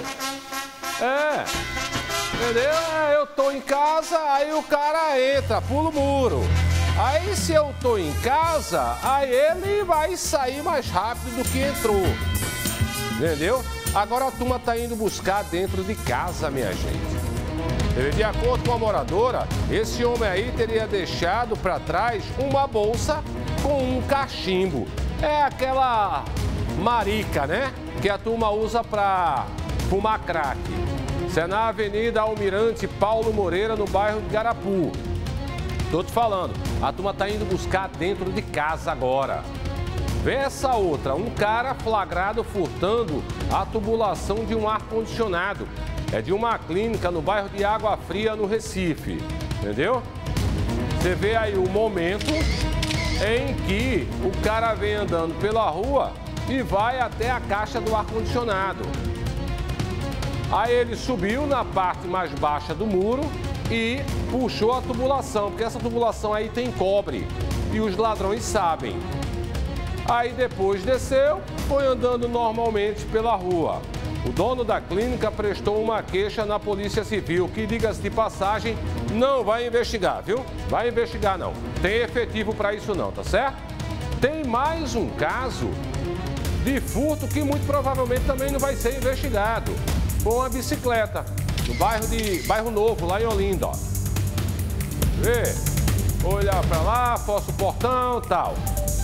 É. Entendeu? Eu tô em casa, aí o cara entra, pula o muro. Aí se eu tô em casa, aí ele vai sair mais rápido do que entrou. Entendeu? Agora a turma tá indo buscar dentro de casa, minha gente. De acordo com a moradora, esse homem aí teria deixado para trás uma bolsa com um cachimbo. É aquela marica, né? Que a turma usa para fumar crack. Isso é na Avenida Almirante Paulo Moreira, no bairro de Garapu. Tô te falando, a turma tá indo buscar dentro de casa agora. Vê essa outra, um cara flagrado furtando a tubulação de um ar-condicionado. É de uma clínica no bairro de Água Fria, no Recife. Entendeu? Você vê aí o momento em que o cara vem andando pela rua e vai até a caixa do ar-condicionado. Aí ele subiu na parte mais baixa do muro e puxou a tubulação, porque essa tubulação aí tem cobre e os ladrões sabem. Aí depois desceu, foi andando normalmente pela rua. O dono da clínica prestou uma queixa na Polícia Civil, que, diga-se de passagem, não vai investigar, viu? Vai investigar não. Tem efetivo para isso não, tá certo? Tem mais um caso de furto que muito provavelmente também não vai ser investigado. Com uma bicicleta, no bairro, de, bairro Novo, lá em Olinda, ó. Vê? Olhar para lá, força o portão e tal.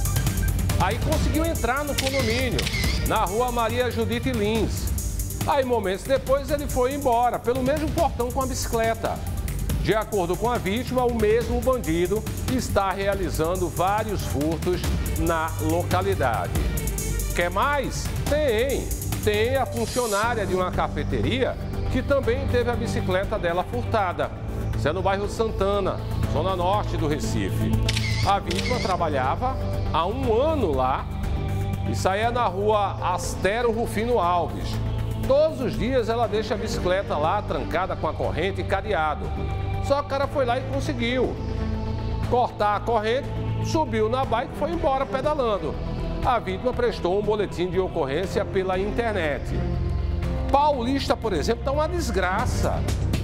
Aí conseguiu entrar no condomínio, na rua Maria Judite Lins. Aí, momentos depois, ele foi embora, pelo mesmo portão com a bicicleta. De acordo com a vítima, o mesmo bandido está realizando vários furtos na localidade. Quer mais? Tem! Tem a funcionária de uma cafeteria que que também teve a bicicleta dela furtada. Isso é no bairro Santana, zona norte do Recife. A vítima trabalhava há um ano lá e saía na rua Astero Rufino Alves. Todos os dias ela deixa a bicicleta lá, trancada com a corrente e cadeado. Só que o cara foi lá e conseguiu cortar a corrente, subiu na bike e foi embora pedalando. A vítima prestou um boletim de ocorrência pela internet. Paulista, por exemplo, está uma desgraça.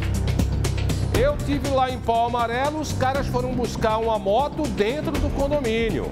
Eu tive lá em Pau Amarelo, os caras foram buscar uma moto dentro do condomínio.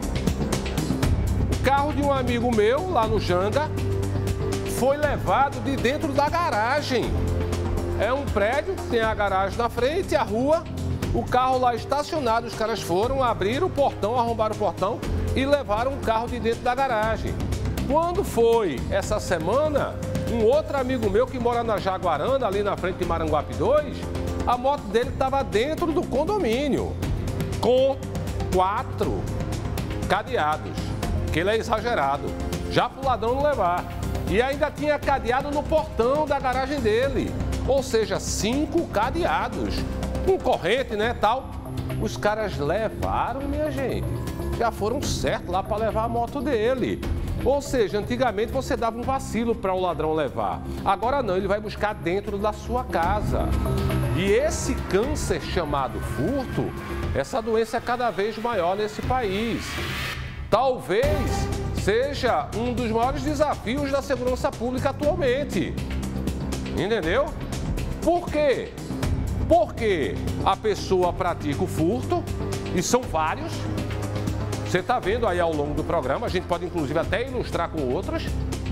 O carro de um amigo meu, lá no Janga, foi levado de dentro da garagem. É um prédio, tem a garagem na frente, a rua, o carro lá estacionado, os caras foram, abriram o portão, arrombaram o portão e levaram o carro de dentro da garagem. Quando foi essa semana, um outro amigo meu que mora na Jaguarana, ali na frente de Maranguape dois, a moto dele estava dentro do condomínio, com quatro cadeados, que ele é exagerado, já para o ladrão não levar. E ainda tinha cadeado no portão da garagem dele, ou seja, cinco cadeados, com corrente, né, tal. Os caras levaram, minha gente, já foram certos lá para levar a moto dele. Ou seja, antigamente você dava um vacilo para o ladrão levar. Agora não, ele vai buscar dentro da sua casa. E esse câncer chamado furto, essa doença é cada vez maior nesse país. Talvez seja um dos maiores desafios da segurança pública atualmente. Entendeu? Por quê? Porque a pessoa pratica o furto, e são vários. Você está vendo aí ao longo do programa, a gente pode inclusive até ilustrar com outras.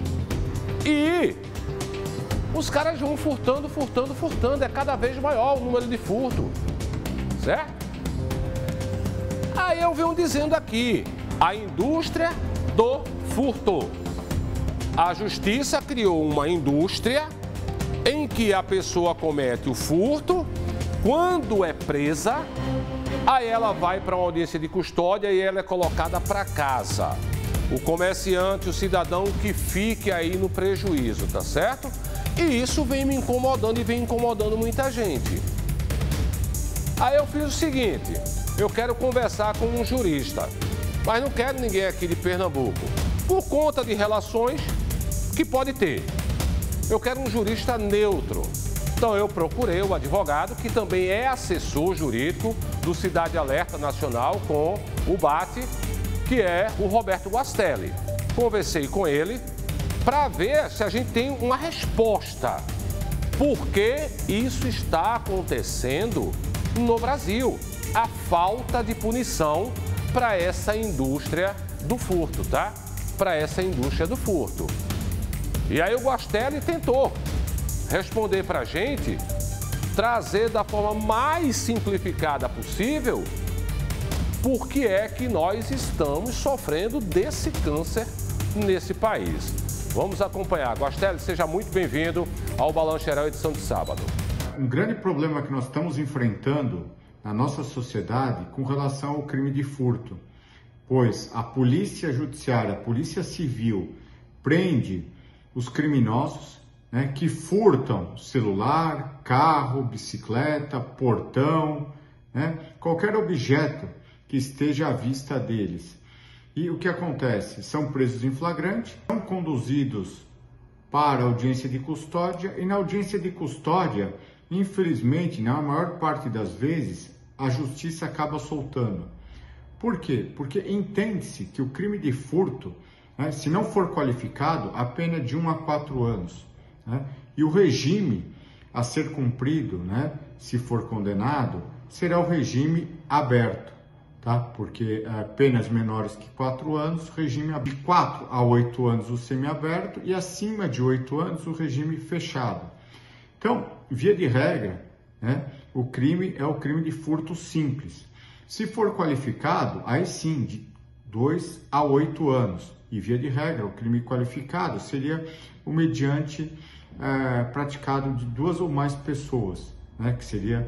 E os caras vão furtando, furtando, furtando. É cada vez maior o número de furto. Certo? Aí eu venho dizendo aqui, a indústria do furto. A justiça criou uma indústria em que a pessoa comete o furto, quando é presa, aí ela vai para uma audiência de custódia e ela é colocada para casa. O comerciante, o cidadão que fique aí no prejuízo, tá certo? E isso vem me incomodando e vem incomodando muita gente. Aí eu fiz o seguinte, eu quero conversar com um jurista, mas não quero ninguém aqui de Pernambuco, por conta de relações que pode ter. Eu quero um jurista neutro. Então eu procurei o advogado, que também é assessor jurídico do Cidade Alerta Nacional com o B A T, que é o Roberto Guastelli. Conversei com ele para ver se a gente tem uma resposta. Por que isso está acontecendo no Brasil? A falta de punição para essa indústria do furto, tá? Para essa indústria do furto. E aí o Guastelli tentou responder para a gente, trazer da forma mais simplificada possível por que é que nós estamos sofrendo desse câncer nesse país. Vamos acompanhar. Guastelli, seja muito bem-vindo ao Balanço Geral, edição de sábado. Um grande problema que nós estamos enfrentando na nossa sociedade com relação ao crime de furto, pois a polícia judiciária, a polícia civil, prende os criminosos, né, que furtam celular, carro, bicicleta, portão, né, qualquer objeto que esteja à vista deles. E o que acontece? São presos em flagrante, são conduzidos para a audiência de custódia e na audiência de custódia, infelizmente, na maior parte das vezes, a justiça acaba soltando. Por quê? Porque entende-se que o crime de furto, né, se não for qualificado, a pena é de um a quatro anos. Né? E o regime a ser cumprido, né, se for condenado, será o regime aberto, tá? Porque é, penas menores que quatro anos, regime de quatro a oito anos o semiaberto e acima de oito anos o regime fechado. Então, via de regra, né, o crime é o crime de furto simples. Se for qualificado, aí sim, de dois a oito anos. E via de regra, o crime qualificado seria o mediante é, praticado de duas ou mais pessoas, né, que seria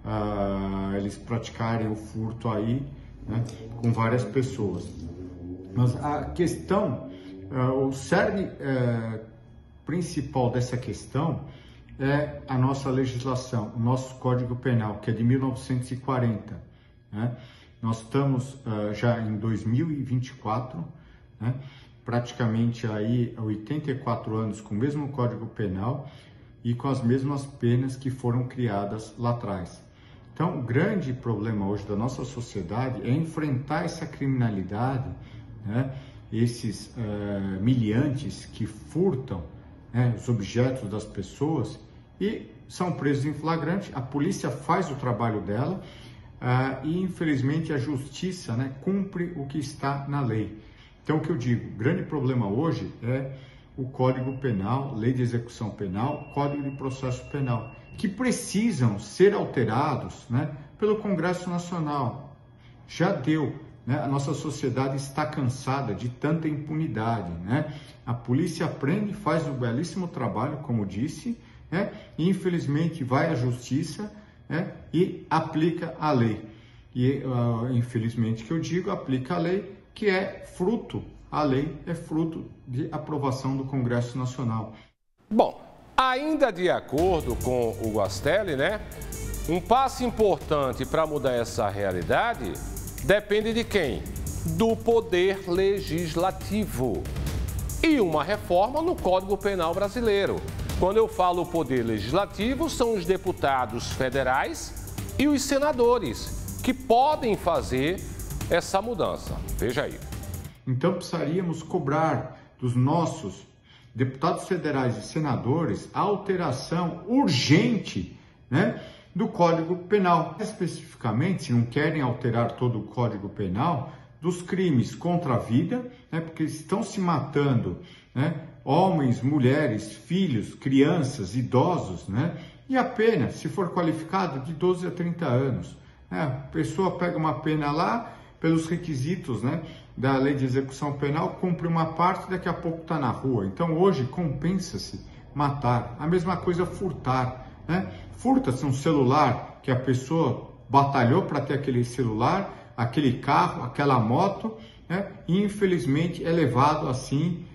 uh, eles praticarem o furto aí, né, com várias pessoas. Mas a questão, uh, o cerne uh, principal dessa questão é a nossa legislação, o nosso Código Penal, que é de mil novecentos e quarenta. Né? Nós estamos uh, já em dois mil e vinte e quatro, né? Praticamente aí oitenta e quatro anos com o mesmo Código Penal e com as mesmas penas que foram criadas lá atrás. Então, o grande problema hoje da nossa sociedade é enfrentar essa criminalidade, né? Esses uh, miliantes que furtam, né, os objetos das pessoas e são presos em flagrante. A polícia faz o trabalho dela uh, e, infelizmente, a justiça, né, cumpre o que está na lei. Então, o que eu digo, o grande problema hoje é o Código Penal, Lei de Execução Penal, Código de Processo Penal, que precisam ser alterados, né, pelo Congresso Nacional. Já deu, né? A nossa sociedade está cansada de tanta impunidade, né? A polícia prende, faz um belíssimo trabalho, como disse, né? E infelizmente vai à justiça, né? E aplica a lei. E uh, infelizmente que eu digo, aplica a lei, que é fruto, a lei é fruto de aprovação do Congresso Nacional. Bom, ainda de acordo com o Guastelli, né? Um passo importante para mudar essa realidade depende de quem? Do Poder Legislativo. E uma reforma no Código Penal brasileiro. Quando eu falo Poder Legislativo, são os deputados federais e os senadores que podem fazer essa mudança. Veja aí. Então precisaríamos cobrar dos nossos deputados federais e senadores a alteração urgente, né, do Código Penal. Especificamente, se não querem alterar todo o Código Penal, dos crimes contra a vida, né, porque estão se matando, né, homens, mulheres, filhos, crianças, idosos, né, e a pena, se for qualificado, de doze a trinta anos. Né, a pessoa pega uma pena lá, pelos requisitos, né, da Lei de Execução Penal, cumpre uma parte, daqui a pouco está na rua. Então, hoje, compensa-se matar. A mesma coisa furtar, né? Furta-se um celular que a pessoa batalhou para ter aquele celular, aquele carro, aquela moto, né? E infelizmente é levado assim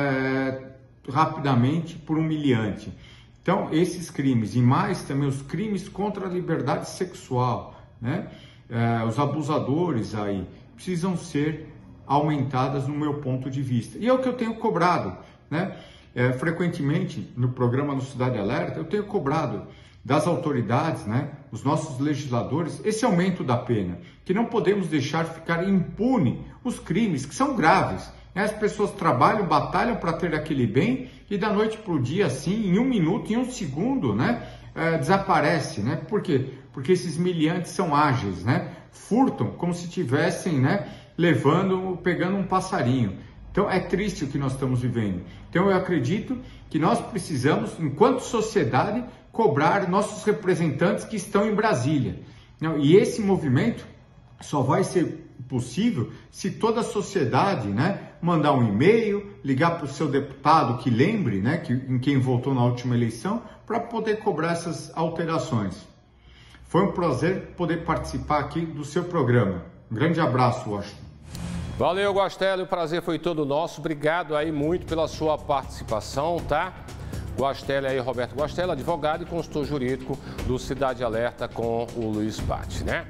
é, rapidamente por um humilhante. Então, esses crimes e mais também os crimes contra a liberdade sexual, né? É, os abusadores aí precisam ser aumentadas no meu ponto de vista. E é o que eu tenho cobrado, né? É, frequentemente no programa no Cidade Alerta, eu tenho cobrado das autoridades, né, os nossos legisladores, esse aumento da pena, que não podemos deixar ficar impune os crimes que são graves. Né? As pessoas trabalham, batalham para ter aquele bem e da noite para o dia, assim, em um minuto, em um segundo, né, é, desaparece, né? Por quê? Porque esses miliantes são ágeis, né? Furtam como se tivessem, né, levando, pegando um passarinho. Então é triste o que nós estamos vivendo. Então eu acredito que nós precisamos, enquanto sociedade, cobrar nossos representantes que estão em Brasília. E esse movimento só vai ser possível se toda a sociedade, né, mandar um e-mail, ligar para o seu deputado que lembre, né, que, em quem votou na última eleição, para poder cobrar essas alterações. Foi um prazer poder participar aqui do seu programa. Um grande abraço, Washington. Valeu, Guastelli, o prazer foi todo nosso. Obrigado aí muito pela sua participação, tá? Guastelli aí, Roberto Guastelli, advogado e consultor jurídico do Cidade Alerta com o Luiz Bate, né?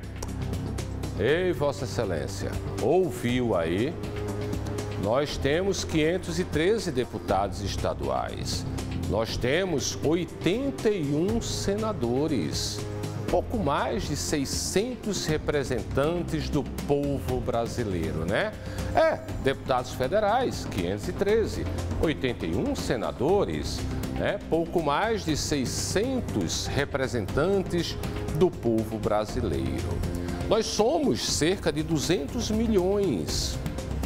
Ei, Vossa Excelência, ouviu aí? Nós temos quinhentos e treze deputados estaduais. Nós temos oitenta e um senadores. Pouco mais de seiscentos representantes do povo brasileiro, né? É, deputados federais, quinhentos e treze, oitenta e um senadores, né? Pouco mais de seiscentos representantes do povo brasileiro. Nós somos cerca de duzentos milhões.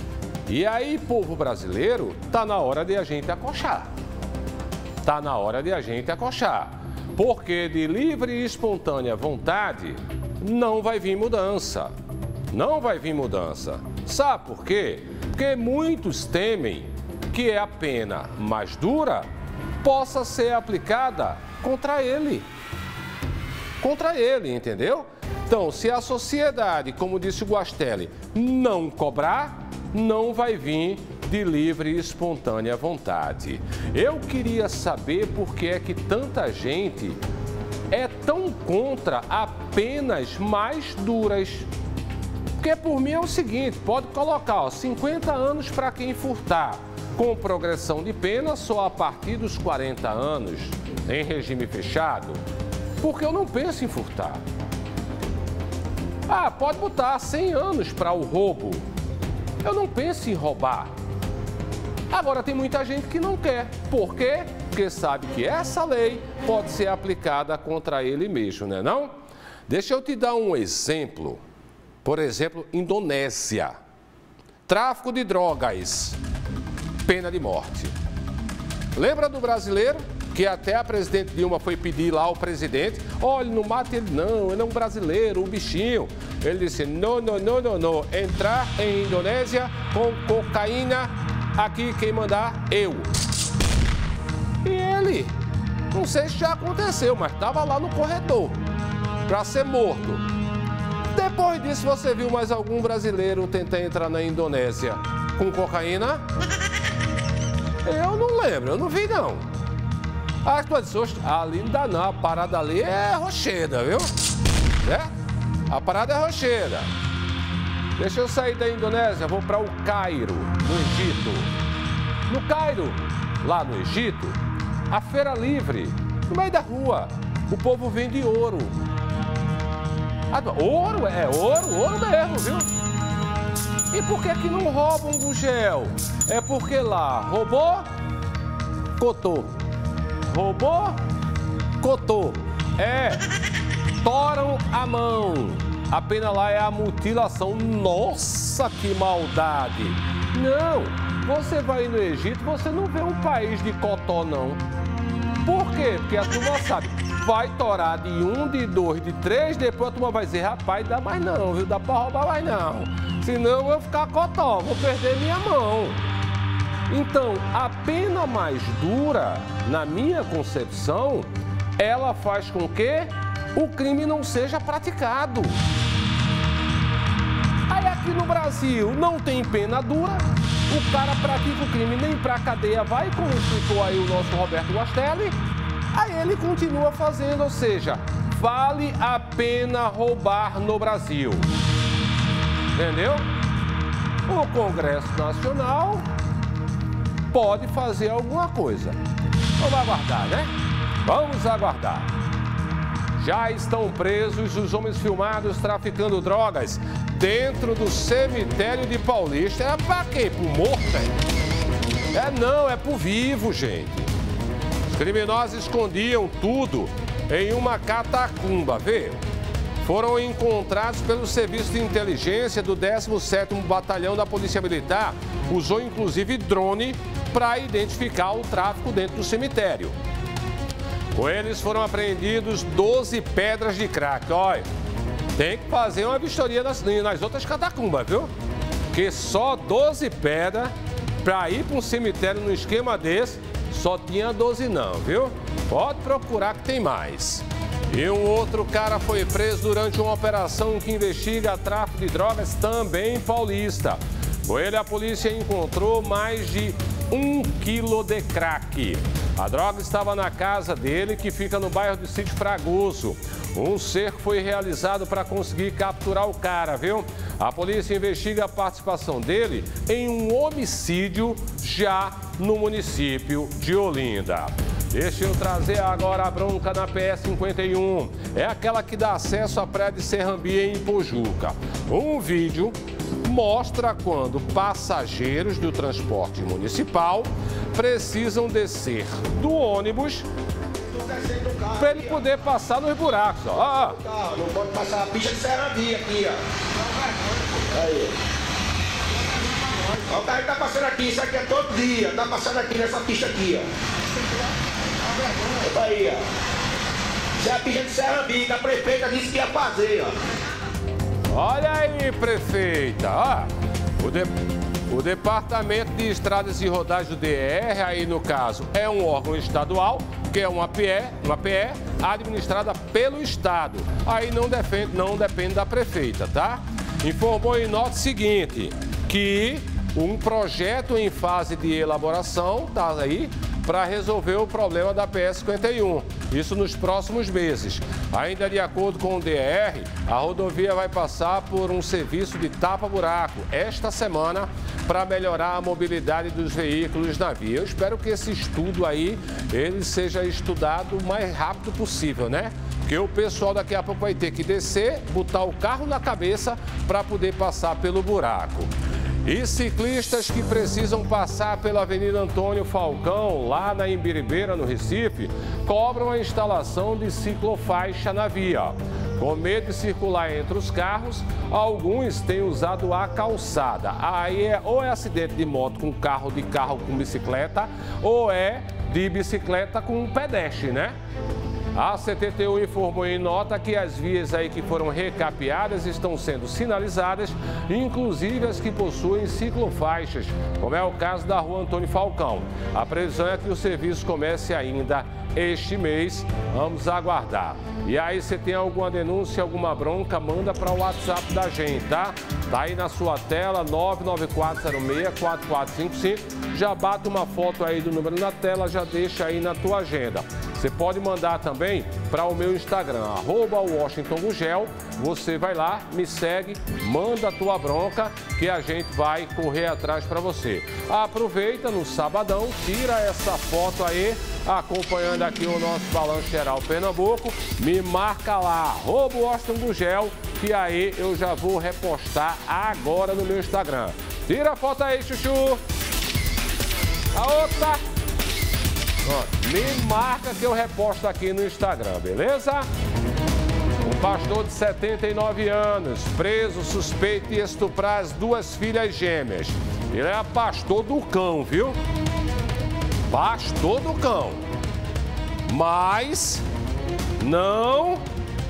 E aí, povo brasileiro, tá na hora de a gente acochar. Tá na hora de a gente acochar. Porque de livre e espontânea vontade não vai vir mudança. Não vai vir mudança. Sabe por quê? Porque muitos temem que a pena mais dura possa ser aplicada contra ele. Contra ele, entendeu? Então, se a sociedade, como disse o Guastelli, não cobrar, não vai vir de livre e espontânea vontade. Eu queria saber por que é que tanta gente é tão contra a penas mais duras. Porque por mim é o seguinte, pode colocar ó, cinquenta anos para quem furtar, com progressão de pena só a partir dos quarenta anos, em regime fechado, porque eu não penso em furtar. Ah, pode botar cem anos para o roubo. Eu não penso em roubar. Agora tem muita gente que não quer. Por quê? Porque sabe que essa lei pode ser aplicada contra ele mesmo, né não? Deixa eu te dar um exemplo. Por exemplo, Indonésia. Tráfico de drogas. Pena de morte. Lembra do brasileiro? Que até a presidente Dilma foi pedir lá ao presidente, olha, não mate ele não, ele é um brasileiro, um bichinho. Ele disse, não, não, não, não, não, entrar em Indonésia com cocaína, aqui quem mandar, eu. E ele, não sei se já aconteceu, mas estava lá no corredor, para ser morto. Depois disso, você viu mais algum brasileiro tentar entrar na Indonésia com cocaína? Eu não lembro, eu não vi não. Ah, tu disse, ali não dá não, a parada ali é rocheda, viu? É? A parada é rocheda. Deixa eu sair da Indonésia, vou para o Cairo, no Egito. No Cairo, lá no Egito, a feira livre, no meio da rua, o povo vende ouro. Ah, ouro? É ouro, ouro mesmo, viu? E por que que não roubam do gel? É porque lá roubou, cotou. Roubou, cotou. É, toram a mão. A pena lá é a mutilação. Nossa, que maldade. Não, você vai no Egito, você não vê um país de cotó, não. Por quê? Porque a turma sabe, vai torar de um, de dois, de três, depois a turma vai dizer, rapaz, dá mais não, viu? Dá pra roubar mais não. Senão eu vou ficar cotó, vou perder minha mão. Então, a pena mais dura, na minha concepção, ela faz com que o crime não seja praticado. Aí aqui no Brasil não tem pena dura, o cara pratica o crime, nem pra cadeia vai, como explicou aí o nosso Roberto Guastelli, aí ele continua fazendo, ou seja, vale a pena roubar no Brasil. Entendeu? O Congresso Nacional pode fazer alguma coisa. Vamos aguardar, né? Vamos aguardar. Já estão presos os homens filmados traficando drogas dentro do cemitério de Paulista. É pra quê? Pro morto, é? É não, é pro vivo, gente. Os criminosos escondiam tudo em uma catacumba, vê? Foram encontrados pelo Serviço de Inteligência do décimo sétimo Batalhão da Polícia Militar. Usou inclusive drone para identificar o tráfico dentro do cemitério. Com eles foram apreendidos doze pedras de crack. Olha, tem que fazer uma vistoria nas, nas outras catacumbas, viu? Porque só doze pedras para ir para um cemitério no esquema desse, só tinha doze não, viu? Pode procurar que tem mais. E um outro cara foi preso durante uma operação que investiga tráfico de drogas também em Paulista. Com ele, a polícia encontrou mais de um quilo de crack. A droga estava na casa dele, que fica no bairro do Sítio Fragoso. Um cerco foi realizado para conseguir capturar o cara, viu? A polícia investiga a participação dele em um homicídio já no município de Olinda. Deixa eu trazer agora a bronca na P S cinquenta e um. É aquela que dá acesso à praia de Serrambi em Pojuca. Um vídeo mostra quando passageiros do transporte municipal precisam descer do ônibus para ele poder passar nos buracos. Ó. Não pode passar a pista de Serrambi aqui, ó. Aí. Ó, o carro tá passando aqui, isso aqui é todo dia. Tá passando aqui nessa pista aqui, ó. Olha aí, ó. Isso é a pista de Serrambi, que a prefeita disse que ia fazer, ó. Olha aí, prefeita. Ó, o, de... o Departamento de Estradas e Rodagem do D R, aí no caso, é um órgão estadual, que é uma P E, uma P E administrada pelo Estado. Aí não, defende, não depende da prefeita, tá? Informou em nota seguinte que um projeto em fase de elaboração, tá aí, para resolver o problema da P S cinquenta e um. Isso nos próximos meses. Ainda de acordo com o D E R, a rodovia vai passar por um serviço de tapa-buraco esta semana para melhorar a mobilidade dos veículos na via. Eu espero que esse estudo aí, ele seja estudado o mais rápido possível, né? Porque o pessoal daqui a pouco vai ter que descer, botar o carro na cabeça para poder passar pelo buraco. E ciclistas que precisam passar pela Avenida Antônio Falcão, lá na Imbiribeira, no Recife, cobram a instalação de ciclofaixa na via. Com medo de circular entre os carros, alguns têm usado a calçada. Aí é ou é acidente de moto com carro, de carro com bicicleta, ou é de bicicleta com pedestre, né? A C T T U informou em nota que as vias aí que foram recapeadas estão sendo sinalizadas, inclusive as que possuem ciclofaixas, como é o caso da Rua Antônio Falcão. A previsão é que o serviço comece ainda este mês. Vamos aguardar. E aí, se tem alguma denúncia, alguma bronca, manda para o WhatsApp da gente, tá? Tá aí na sua tela, nove nove quatro zero seis, quatro quatro cinco cinco. Já bate uma foto aí do número na tela, já deixa aí na tua agenda. Você pode mandar também para o meu Instagram, arroba Washington Gugel. Você vai lá, me segue, manda a tua bronca que a gente vai correr atrás para você. Aproveita no sabadão, tira essa foto aí, acompanhando aqui o nosso Balanço Geral Pernambuco. Me marca lá, arroba Washington Gugel, que aí eu já vou repostar agora no meu Instagram. Tira a foto aí, chuchu. A outra. Me marca que eu reposto aqui no Instagram, beleza? Um pastor de setenta e nove anos, preso, suspeito de estuprar as duas filhas gêmeas. Ele é pastor do cão, viu? Pastor do cão. Mas não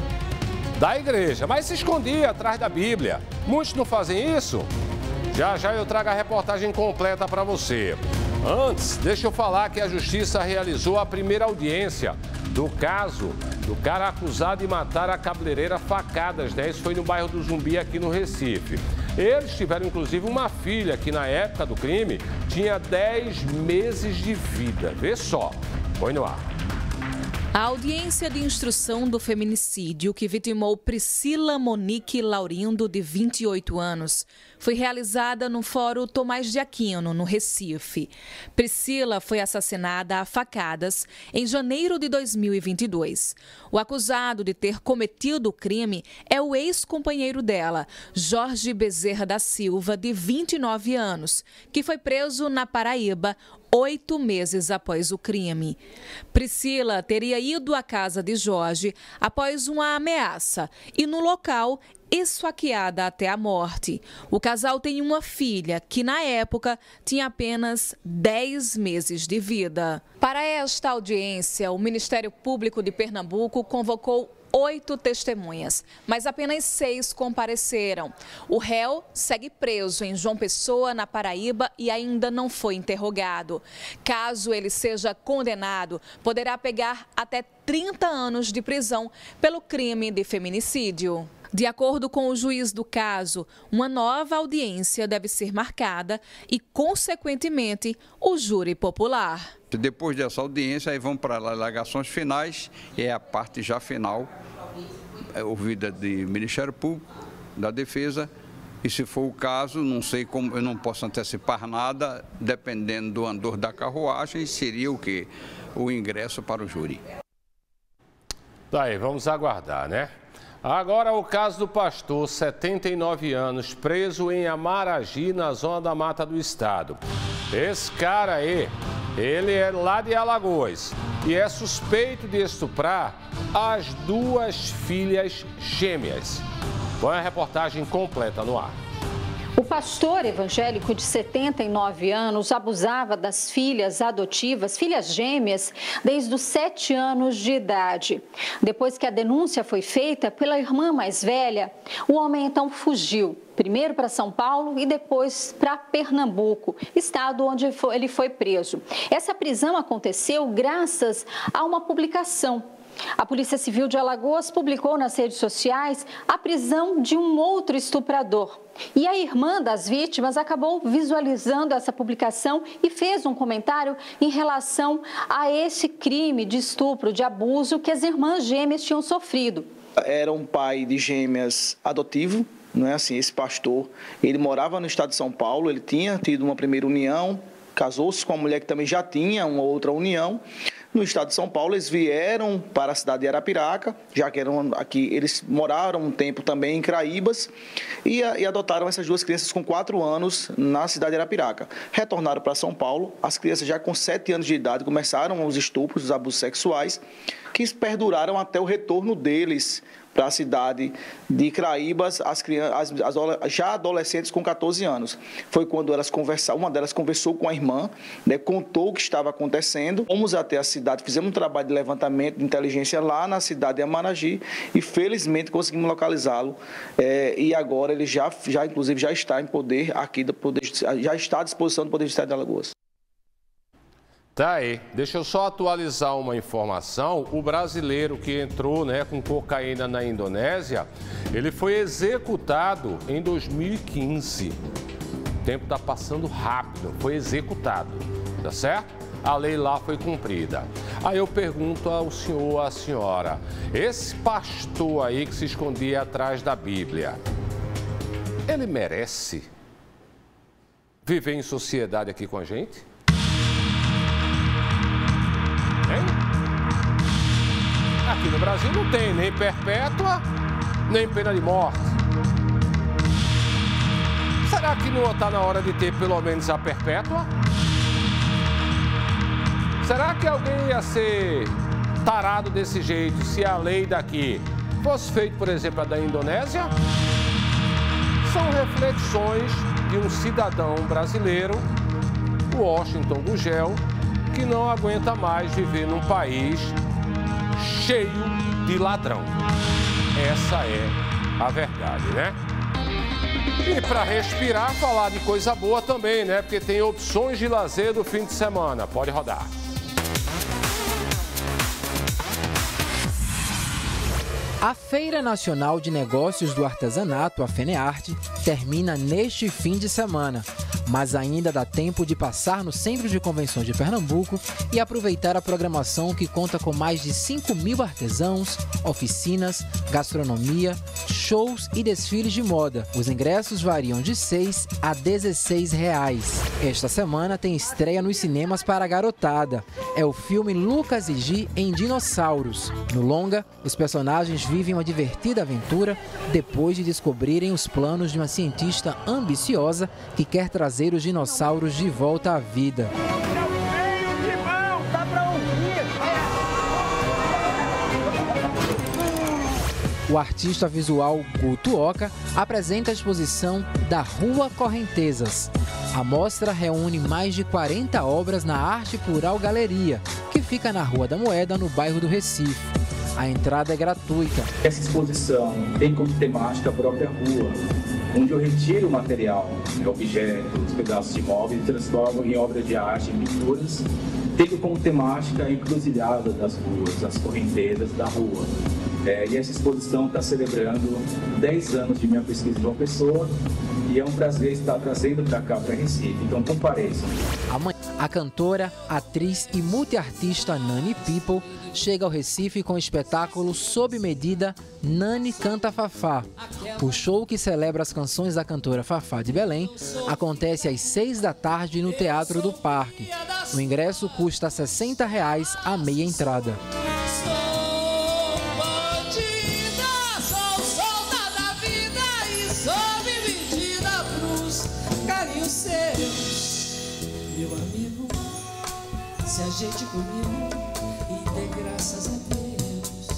da igreja, mas se escondia atrás da Bíblia. Muitos não fazem isso? Já já eu trago a reportagem completa para você. Antes, deixa eu falar que a Justiça realizou a primeira audiência do caso do cara acusado de matar a cabeleireira facadas, né? Isso foi no bairro do Zumbi, aqui no Recife. Eles tiveram, inclusive, uma filha que, na época do crime, tinha dez meses de vida. Vê só. Põe no ar. A audiência de instrução do feminicídio que vitimou Priscila Monique Laurindo, de vinte e oito anos, foi realizada no Fórum Tomás de Aquino, no Recife. Priscila foi assassinada a facadas em janeiro de dois mil e vinte e dois. O acusado de ter cometido o crime é o ex-companheiro dela, Jorge Bezerra da Silva, de vinte e nove anos, que foi preso na Paraíba oito meses após o crime. Priscila teria ido à casa de Jorge após uma ameaça e, no local, esfaqueada até a morte. O casal tem uma filha que, na época, tinha apenas dez meses de vida. Para esta audiência, o Ministério Público de Pernambuco convocou oito testemunhas, mas apenas seis compareceram. O réu segue preso em João Pessoa, na Paraíba, e ainda não foi interrogado. Caso ele seja condenado, poderá pegar até trinta anos de prisão pelo crime de feminicídio. De acordo com o juiz do caso, uma nova audiência deve ser marcada e, consequentemente, o júri popular. Depois dessa audiência, aí vamos para as alegações finais, e é a parte já final, é ouvida de Ministério Público, da Defesa, e se for o caso, não sei como, eu não posso antecipar nada, dependendo do andor da carruagem, seria o quê? O ingresso para o júri. Tá aí, vamos aguardar, né? Agora o caso do pastor, setenta e nove anos, preso em Amaragi, na zona da Mata do Estado. Esse cara aí, ele é lá de Alagoas e é suspeito de estuprar as duas filhas gêmeas. Põe a reportagem completa no ar. O pastor evangélico de setenta e nove anos abusava das filhas adotivas, filhas gêmeas, desde os sete anos de idade. Depois que a denúncia foi feita pela irmã mais velha, o homem então fugiu, primeiro para São Paulo e depois para Pernambuco, estado onde ele foi preso. Essa prisão aconteceu graças a uma publicação A Polícia Civil de Alagoas publicou nas redes sociais a prisão de um outro estuprador. E a irmã das vítimas acabou visualizando essa publicação e fez um comentário em relação a esse crime de estupro, de abuso que as irmãs gêmeas tinham sofrido. Era um pai de gêmeas adotivo, não é assim, esse pastor, ele morava no estado de São Paulo, ele tinha tido uma primeira união, casou-se com uma mulher que também já tinha uma outra união. No estado de São Paulo, eles vieram para a cidade de Arapiraca, já que eram aqui, eles moraram um tempo também em Craíbas e, e adotaram essas duas crianças com quatro anos na cidade de Arapiraca. Retornaram para São Paulo, as crianças já com sete anos de idade começaram os estupros, os abusos sexuais, que perduraram até o retorno deles para a cidade de Craíbas, as crianças, as, as, já adolescentes com quatorze anos. Foi quando elas conversaram, uma delas conversou com a irmã, né, contou o que estava acontecendo. Fomos até a cidade, fizemos um trabalho de levantamento de inteligência lá na cidade de Amaragi e felizmente conseguimos localizá-lo. É, e agora ele já, já, inclusive, já está em poder aqui, do poder, já está à disposição do Poder Judiciário de Alagoas. Tá aí. Deixa eu só atualizar uma informação. O brasileiro que entrou, né, com cocaína na Indonésia, ele foi executado em dois mil e quinze. O tempo está passando rápido. Foi executado, tá certo? A lei lá foi cumprida. Aí eu pergunto ao senhor, à senhora, esse pastor aí que se escondia atrás da Bíblia, ele merece viver em sociedade aqui com a gente? Hein? Aqui no Brasil não tem nem perpétua, nem pena de morte. Será que não está na hora de ter pelo menos a perpétua? Será que alguém ia ser tarado desse jeito se a lei daqui fosse feita, por exemplo, a da Indonésia? São reflexões de um cidadão brasileiro, o Washington Gugel, que não aguenta mais viver num país cheio de ladrão. Essa é a verdade, né? E para respirar, falar de coisa boa também, né? Porque tem opções de lazer do fim de semana. Pode rodar. A Feira Nacional de Negócios do Artesanato, a FENEARTE, termina neste fim de semana. Mas ainda dá tempo de passar no Centro de Convenções de Pernambuco e aproveitar a programação que conta com mais de cinco mil artesãos, oficinas, gastronomia, shows e desfiles de moda. Os ingressos variam de seis a dezesseis reais. Esta semana tem estreia nos cinemas para a garotada. É o filme Lucas e Gi em Dinossauros. No longa, os personagens vivem uma divertida aventura depois de descobrirem os planos de uma cientista ambiciosa que quer trazer os dinossauros de volta à vida. O artista visual Guto Oca apresenta a exposição da Rua Correntezas. A mostra reúne mais de quarenta obras na Arte Plural Galeria, que fica na Rua da Moeda, no bairro do Recife. A entrada é gratuita. Essa exposição tem como temática a própria rua, onde eu retiro o material, objetos, pedaços de móveis e transformo em obras de arte, em pinturas, tendo como temática a encruzilhada das ruas, as correntezas da rua. É, e essa exposição está celebrando dez anos de minha pesquisa em João Pessoa e é um prazer estar trazendo para cá, para Recife. Então, compareçam. Amanhã, a cantora, atriz e multiartista Nani People chega ao Recife com o espetáculo sob medida Nani Canta Fafá. O show, que celebra as canções da cantora Fafá de Belém, acontece às seis da tarde no Teatro do Parque. O ingresso custa sessenta reais a meia entrada. Meu amigo, se ajeite comigo e dê graças a Deus.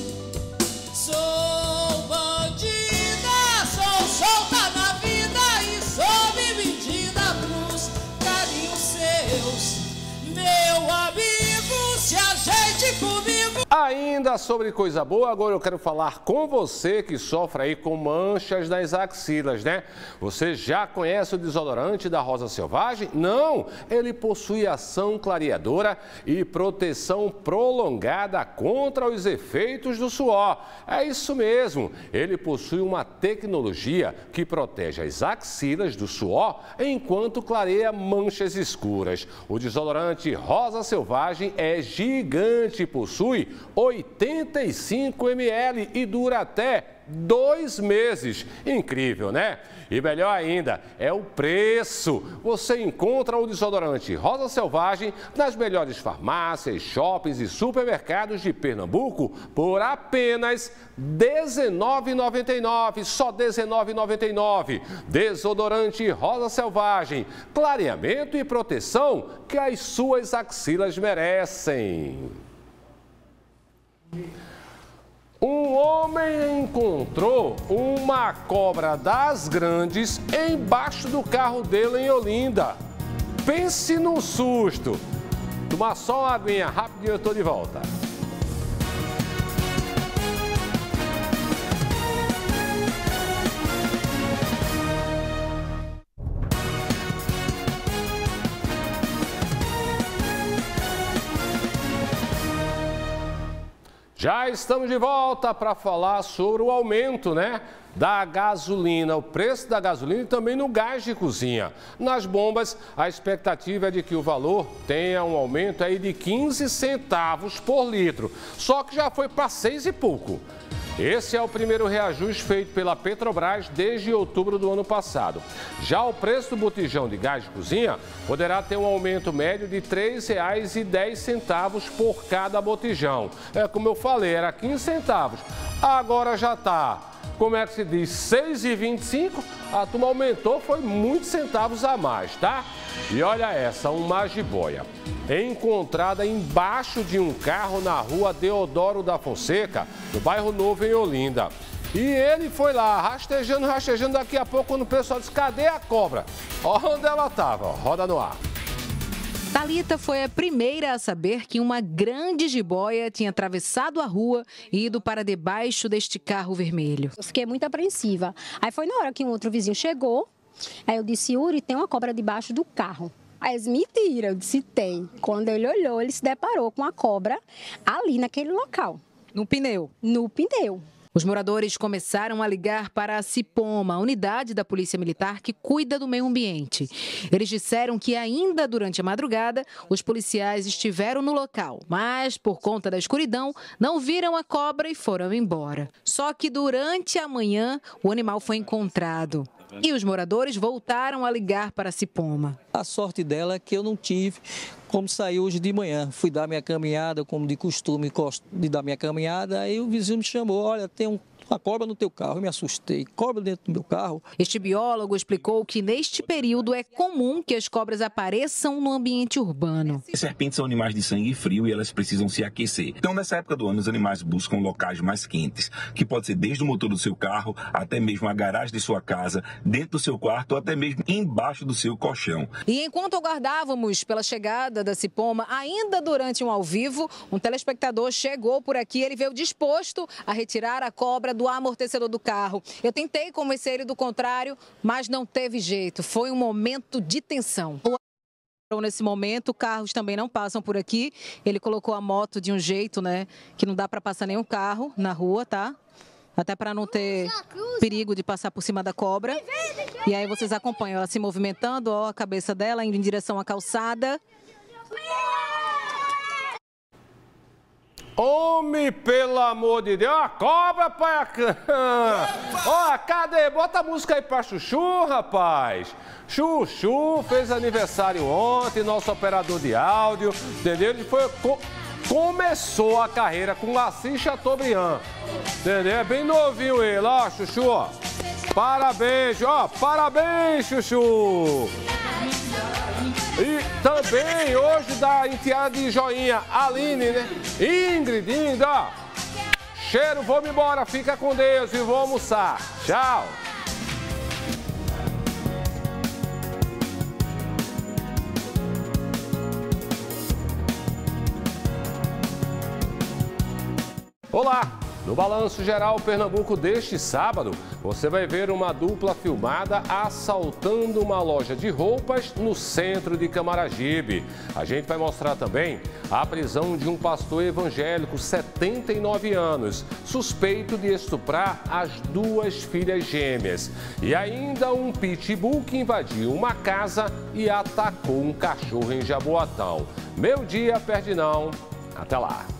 Sou bandida, sou solta na vida e sob medida pros carinhos seus. Meu amigo, se ajeite comigo. Ainda sobre coisa boa, agora eu quero falar com você que sofre aí com manchas nas axilas, né? Você já conhece o desodorante da Rosa Selvagem? Não! Ele possui ação clareadora e proteção prolongada contra os efeitos do suor. É isso mesmo, ele possui uma tecnologia que protege as axilas do suor enquanto clareia manchas escuras. O desodorante Rosa Selvagem é gigante, possui oitenta e cinco mililitros e dura até dois meses. Incrível, né? E melhor ainda, é o preço. Você encontra o desodorante Rosa Selvagem nas melhores farmácias, shoppings e supermercados de Pernambuco por apenas dezenove reais e noventa e nove centavos. Só dezenove reais e noventa e nove centavos. Desodorante Rosa Selvagem. Clareamento e proteção que as suas axilas merecem. Um homem encontrou uma cobra das grandes embaixo do carro dele em Olinda. Pense no susto. Toma só uma aguinha, rapidinho eu tô de volta. Já estamos de volta para falar sobre o aumento, né, da gasolina, o preço da gasolina e também no gás de cozinha. Nas bombas, a expectativa é de que o valor tenha um aumento aí de quinze centavos por litro, só que já foi para seis e pouco. Esse é o primeiro reajuste feito pela Petrobras desde outubro do ano passado. Já o preço do botijão de gás de cozinha poderá ter um aumento médio de três reais e dez centavos por cada botijão. É como eu falei, era quinze centavos, agora já está, como é que se diz, seis reais e vinte e cinco centavos. A turma aumentou, foi muitos centavos a mais, tá? E olha essa, uma jiboia encontrada embaixo de um carro na rua Deodoro da Fonseca, no bairro Novo, em Olinda. E ele foi lá, rastejando, rastejando, daqui a pouco, quando o pessoal disse, cadê a cobra? Olha onde ela estava, roda no ar. Thalita foi a primeira a saber que uma grande jiboia tinha atravessado a rua e ido para debaixo deste carro vermelho. Eu fiquei muito apreensiva. Aí foi na hora que um outro vizinho chegou, aí eu disse, Yuri, tem uma cobra debaixo do carro. Aí eles, mentira, eu disse, tem. Quando ele olhou, ele se deparou com a cobra ali naquele local. No pneu? No pneu. Os moradores começaram a ligar para a Cipoma, a unidade da Polícia Militar que cuida do meio ambiente. Eles disseram que ainda durante a madrugada, os policiais estiveram no local, mas por conta da escuridão, não viram a cobra e foram embora. Só que durante a manhã, o animal foi encontrado. E os moradores voltaram a ligar para a Cipoma. A sorte dela é que eu não tive como sair hoje de manhã. Fui dar minha caminhada, como de costume de dar minha caminhada, aí o vizinho me chamou, olha, tem um uma cobra no teu carro. Eu me assustei. Cobra dentro do meu carro. Este biólogo explicou que neste período é comum que as cobras apareçam no ambiente urbano. As serpentes são animais de sangue frio e elas precisam se aquecer. Então, nessa época do ano, os animais buscam locais mais quentes, que pode ser desde o motor do seu carro, até mesmo a garagem de sua casa, dentro do seu quarto ou até mesmo embaixo do seu colchão. E enquanto aguardávamos pela chegada da Cipoma, ainda durante um ao vivo, um telespectador chegou por aqui. Ele veio disposto a retirar a cobra do amortecedor do carro. Eu tentei convencer ele do contrário, mas não teve jeito. Foi um momento de tensão. Nesse momento, carros também não passam por aqui. Ele colocou a moto de um jeito, né, que não dá para passar nenhum carro na rua, tá? Até para não ter perigo de passar por cima da cobra. E aí vocês acompanham ela se movimentando, ó, a cabeça dela indo em direção à calçada. Homem, pelo amor de Deus, a cobra, pai. Ó, cadê? Bota a música aí pra Chuchu, rapaz. Chuchu fez aniversário ontem, nosso operador de áudio, entendeu? Ele foi, co começou a carreira com Laci Chateaubriand, entendeu? É bem novinho ele, ó, Chuchu, ó. Parabéns, ó, parabéns, Chuchu. E também hoje da enteada de joinha, Aline, né? Ingrid, Ingrid, ó. Cheiro, vou-me embora, fica com Deus e vou almoçar. Tchau. Olá! No Balanço Geral Pernambuco deste sábado, você vai ver uma dupla filmada assaltando uma loja de roupas no centro de Camaragibe. A gente vai mostrar também a prisão de um pastor evangélico, setenta e nove anos, suspeito de estuprar as duas filhas gêmeas. E ainda um pitbull que invadiu uma casa e atacou um cachorro em Jaboatão. Meu dia, Perdinão. Até lá!